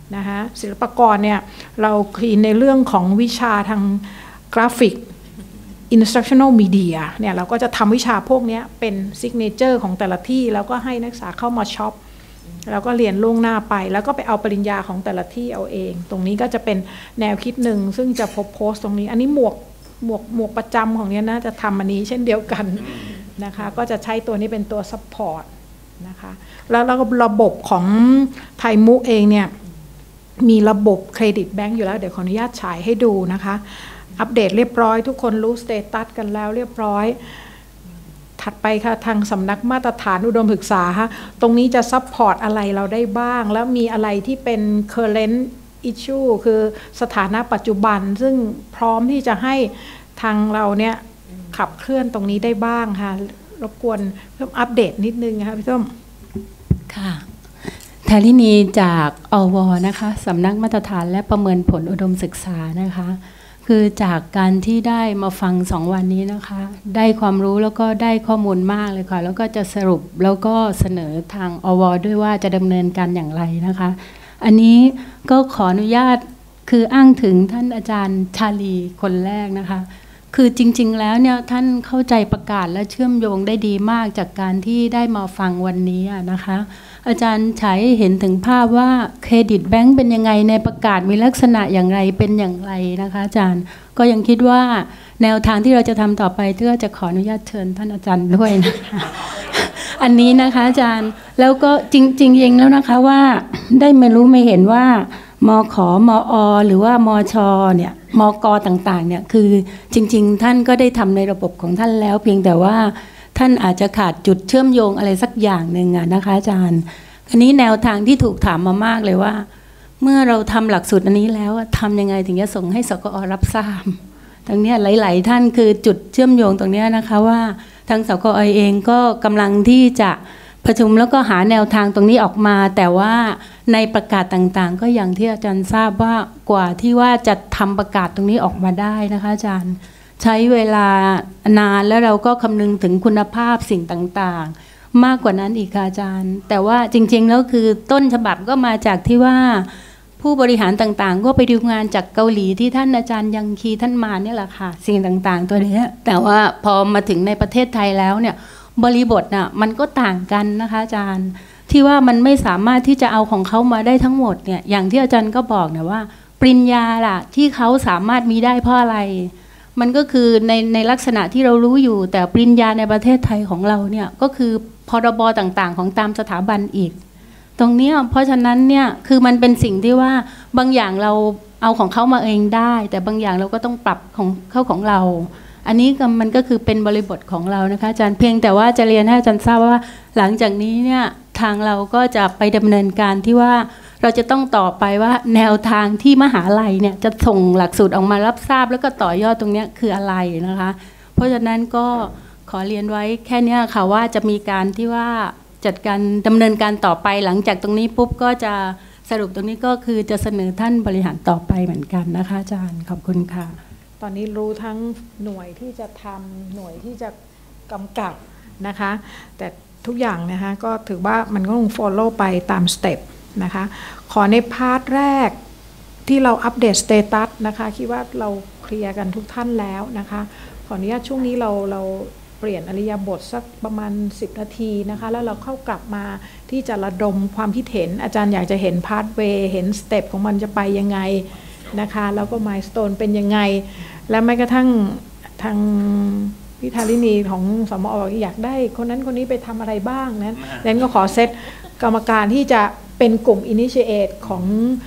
นะคะศิลปากรเนี่ยเราคลีนในเรื่องของวิชาทางกราฟิก instructional media เนี่ยเราก็จะทำวิชาพวกนี้เป็นซิกเนเจอร์ของแต่ละที่แล้วก็ให้นักศึกษาเข้ามาช็อปแล้วก็เรียนล่วงหน้าไปแล้วก็ไปเอาปริญญาของแต่ละที่เอาเองตรงนี้ก็จะเป็นแนวคิดหนึ่งซึ่งจะพบโพสต์ตรงนี้อันนี้หมวกหมวกหมวกประจำของเนี้ยนะจะทำอันนี้เช่นเดียวกันนะคะก็จะใช้ตัวนี้เป็นตัวซัพพอร์ตนะคะแล้วแล้วก็ระบบของไทยมุกเองเนี่ยมีระบบเครดิตแบงก์อยู่แล้วเดี๋ยวขออนุญาตฉายให้ดูนะคะอัปเดตเรียบร้อยทุกคนรู้สเตตัสกันแล้วเรียบร้อยถัดไปค่ะทางสำนักมาตรฐานอุดมศึกษาตรงนี้จะซัพพอร์ตอะไรเราได้บ้างแล้วมีอะไรที่เป็น current issue คือสถานะปัจจุบันซึ่งพร้อมที่จะให้ทางเราเนี่ยขับเคลื่อนตรงนี้ได้บ้างค่ะรบกวนเพิ่มอัปเดตนิดนึงนะคะพี่ส้มค่ะธารินีจากอวนะคะสำนักมาตรฐานและประเมินผลอุดมศึกษานะคะคือจากการที่ได้มาฟังสองวันนี้นะคะได้ความรู้แล้วก็ได้ข้อมูลมากเลยค่ะแล้วก็จะสรุปแล้วก็เสนอทางอวด้วยว่าจะดำเนินการอย่างไรนะคะอันนี้ก็ขออนุญาตคืออ้างถึงท่านอาจารย์ชาลีคนแรกนะคะคือจริงๆแล้วเนี่ยท่านเข้าใจประกาศและเชื่อมโยงได้ดีมากจากการที่ได้มาฟังวันนี้นะคะอาจารย์ฉายเห็นถึงภาพว่าเครดิตแบงก์เป็นยังไงในประกาศมีลักษณะอย่างไรเป็นอย่างไรนะคะอาจารย์ก็ยังคิดว่าแนวทางที่เราจะทำต่อไปก็จะขออนุญาตเชิญท่านอาจารย์ด้วยนะคะอันนี้นะคะอาจารย์แล้วก็จริงๆเองแล้วนะคะว่าได้ไม่รู้ไม่เห็นว่ามขมอหรือว่ามชเนี่ยมกต่างๆเนี่ยคือจริงๆท่านก็ได้ทำในระบบของท่านแล้วเพียงแต่ว่าท่านอาจจะขาดจุดเชื่อมโยงอะไรสักอย่างหนึ่งอะนะคะอาจารย์อันนี้แนวทางที่ถูกถามมามากเลยว่าเมื่อเราทำหลักสูตรอันนี้แล้วทำยังไงถึงจะส่งให้สกอรับทราบตรงนี้หลายๆท่านคือจุดเชื่อมโยงตรงนี้นะคะว่าทางสกอเองก็กำลังที่จะประชุมแล้วก็หาแนวทางตรงนี้ออกมาแต่ว่าในประกาศต่างๆก็อย่างที่อาจารย์ทราบว่ากว่าที่ว่าจะทำประกาศตรงนี้ออกมาได้นะคะอาจารย์ใช้เวลานานแล้วเราก็คำนึงถึงคุณภาพสิ่งต่างๆมากกว่านั้นอีกค่ะอาจารย์แต่ว่าจริงๆแล้วคือต้นฉบับก็มาจากที่ว่าผู้บริหารต่างๆก็ไปดูงานจากเกาหลีที่ท่านอาจารย์ยังคีท่านมาเนี่ยแหละค่ะสิ่งต่างๆตัวนี้แต่ว่าพอมาถึงในประเทศไทยแล้วเนี่ยบริบทน่ะมันก็ต่างกันนะคะอาจารย์ที่ว่ามันไม่สามารถที่จะเอาของเขามาได้ทั้งหมดเนี่ยอย่างที่อาจารย์ก็บอกนะว่าปริญญาล่ะที่เขาสามารถมีได้เพราะอะไรมันก็คือในในลักษณะที่เรารู้อยู่แต่ปริญญาในประเทศไทยของเราเนี่ยก็คือพรบต่างๆของตามสถาบันอีกตรงนี้เพราะฉะนั้นเนี่ยคือมันเป็นสิ่งที่ว่าบางอย่างเราเอาของเขามาเองได้แต่บางอย่างเราก็ต้องปรับของเข้าของเราอันนี้มันก็คือเป็นบริบทของเรานะคะอาจารย์เพียงแต่ว่าจะเรียนให้อาจารย์ทราบว่าหลังจากนี้เนี่ยทางเราก็จะไปดำเนินการที่ว่าเราจะต้องต่อไปว่าแนวทางที่มหาลัยเนี่ยจะส่งหลักสูตรออกมารับทราบแล้วก็ต่อยอดตรงนี้คืออะไรนะคะเพราะฉะนั้นก็ขอเรียนไว้แค่นี้ค่ะว่าจะมีการที่ว่าจัดการดำเนินการต่อไปหลังจากตรงนี้ปุ๊บก็จะสรุปตรงนี้ก็คือจะเสนอท่านบริหารต่อไปเหมือนกันนะคะอาจารย์ขอบคุณค่ะตอนนี้รู้ทั้งหน่วยที่จะทำหน่วยที่จะกำกับนะคะแต่ทุกอย่างนะคะก็ถือว่ามันก็ต้อง follow ไปตามสเต็ปนะคะขอในพาร์ทแรกที่เราอัปเดตสเตตัสนะคะคิดว่าเราเคลียร์กันทุกท่านแล้วนะคะขออนุญาตช่วงนี้เราเราเปลี่ยนอริยบทสักประมาณสิบนาทีนะคะแล้วเราเข้ากลับมาที่จะระดมความคิดเห็นอาจารย์อยากจะเห็นพาร์ทเวย์เห็นสเต็ปของมันจะไปยังไงนะคะแล้วก็มายสโตนเป็นยังไงและแม้กระทั่งทางพิธารินีของสมออยากได้คนนั้นคนนี้ไปทำอะไรบ้างนั้นนั้นก็ขอเซตกรรมการที่จะเป็นกลุ่ม Initiate ของ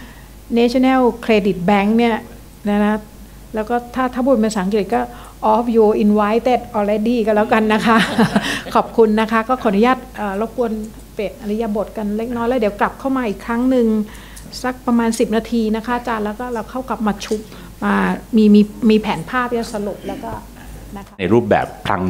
National Credit Bank เนี่ยนะนะแล้วก็ถ้าถ้าพูดเป็นภาษาอังกฤษก็ of you invited already ก็แล้วกันนะคะ ขอบคุณนะคะก็ขออนุญาตรบกวนเปลี่ยนอริยบทกันเล็กน้อยแล้วเดี๋ยวกลับเข้ามาอีกครั้งหนึ่งสักประมาณสิบนาทีนะคะอาจารย์แล้วก็เราเข้ากลับมาชุบมามีมีมีแผนภาพที่สรุปแล้วก็นะคะในรูปแบบครั้ง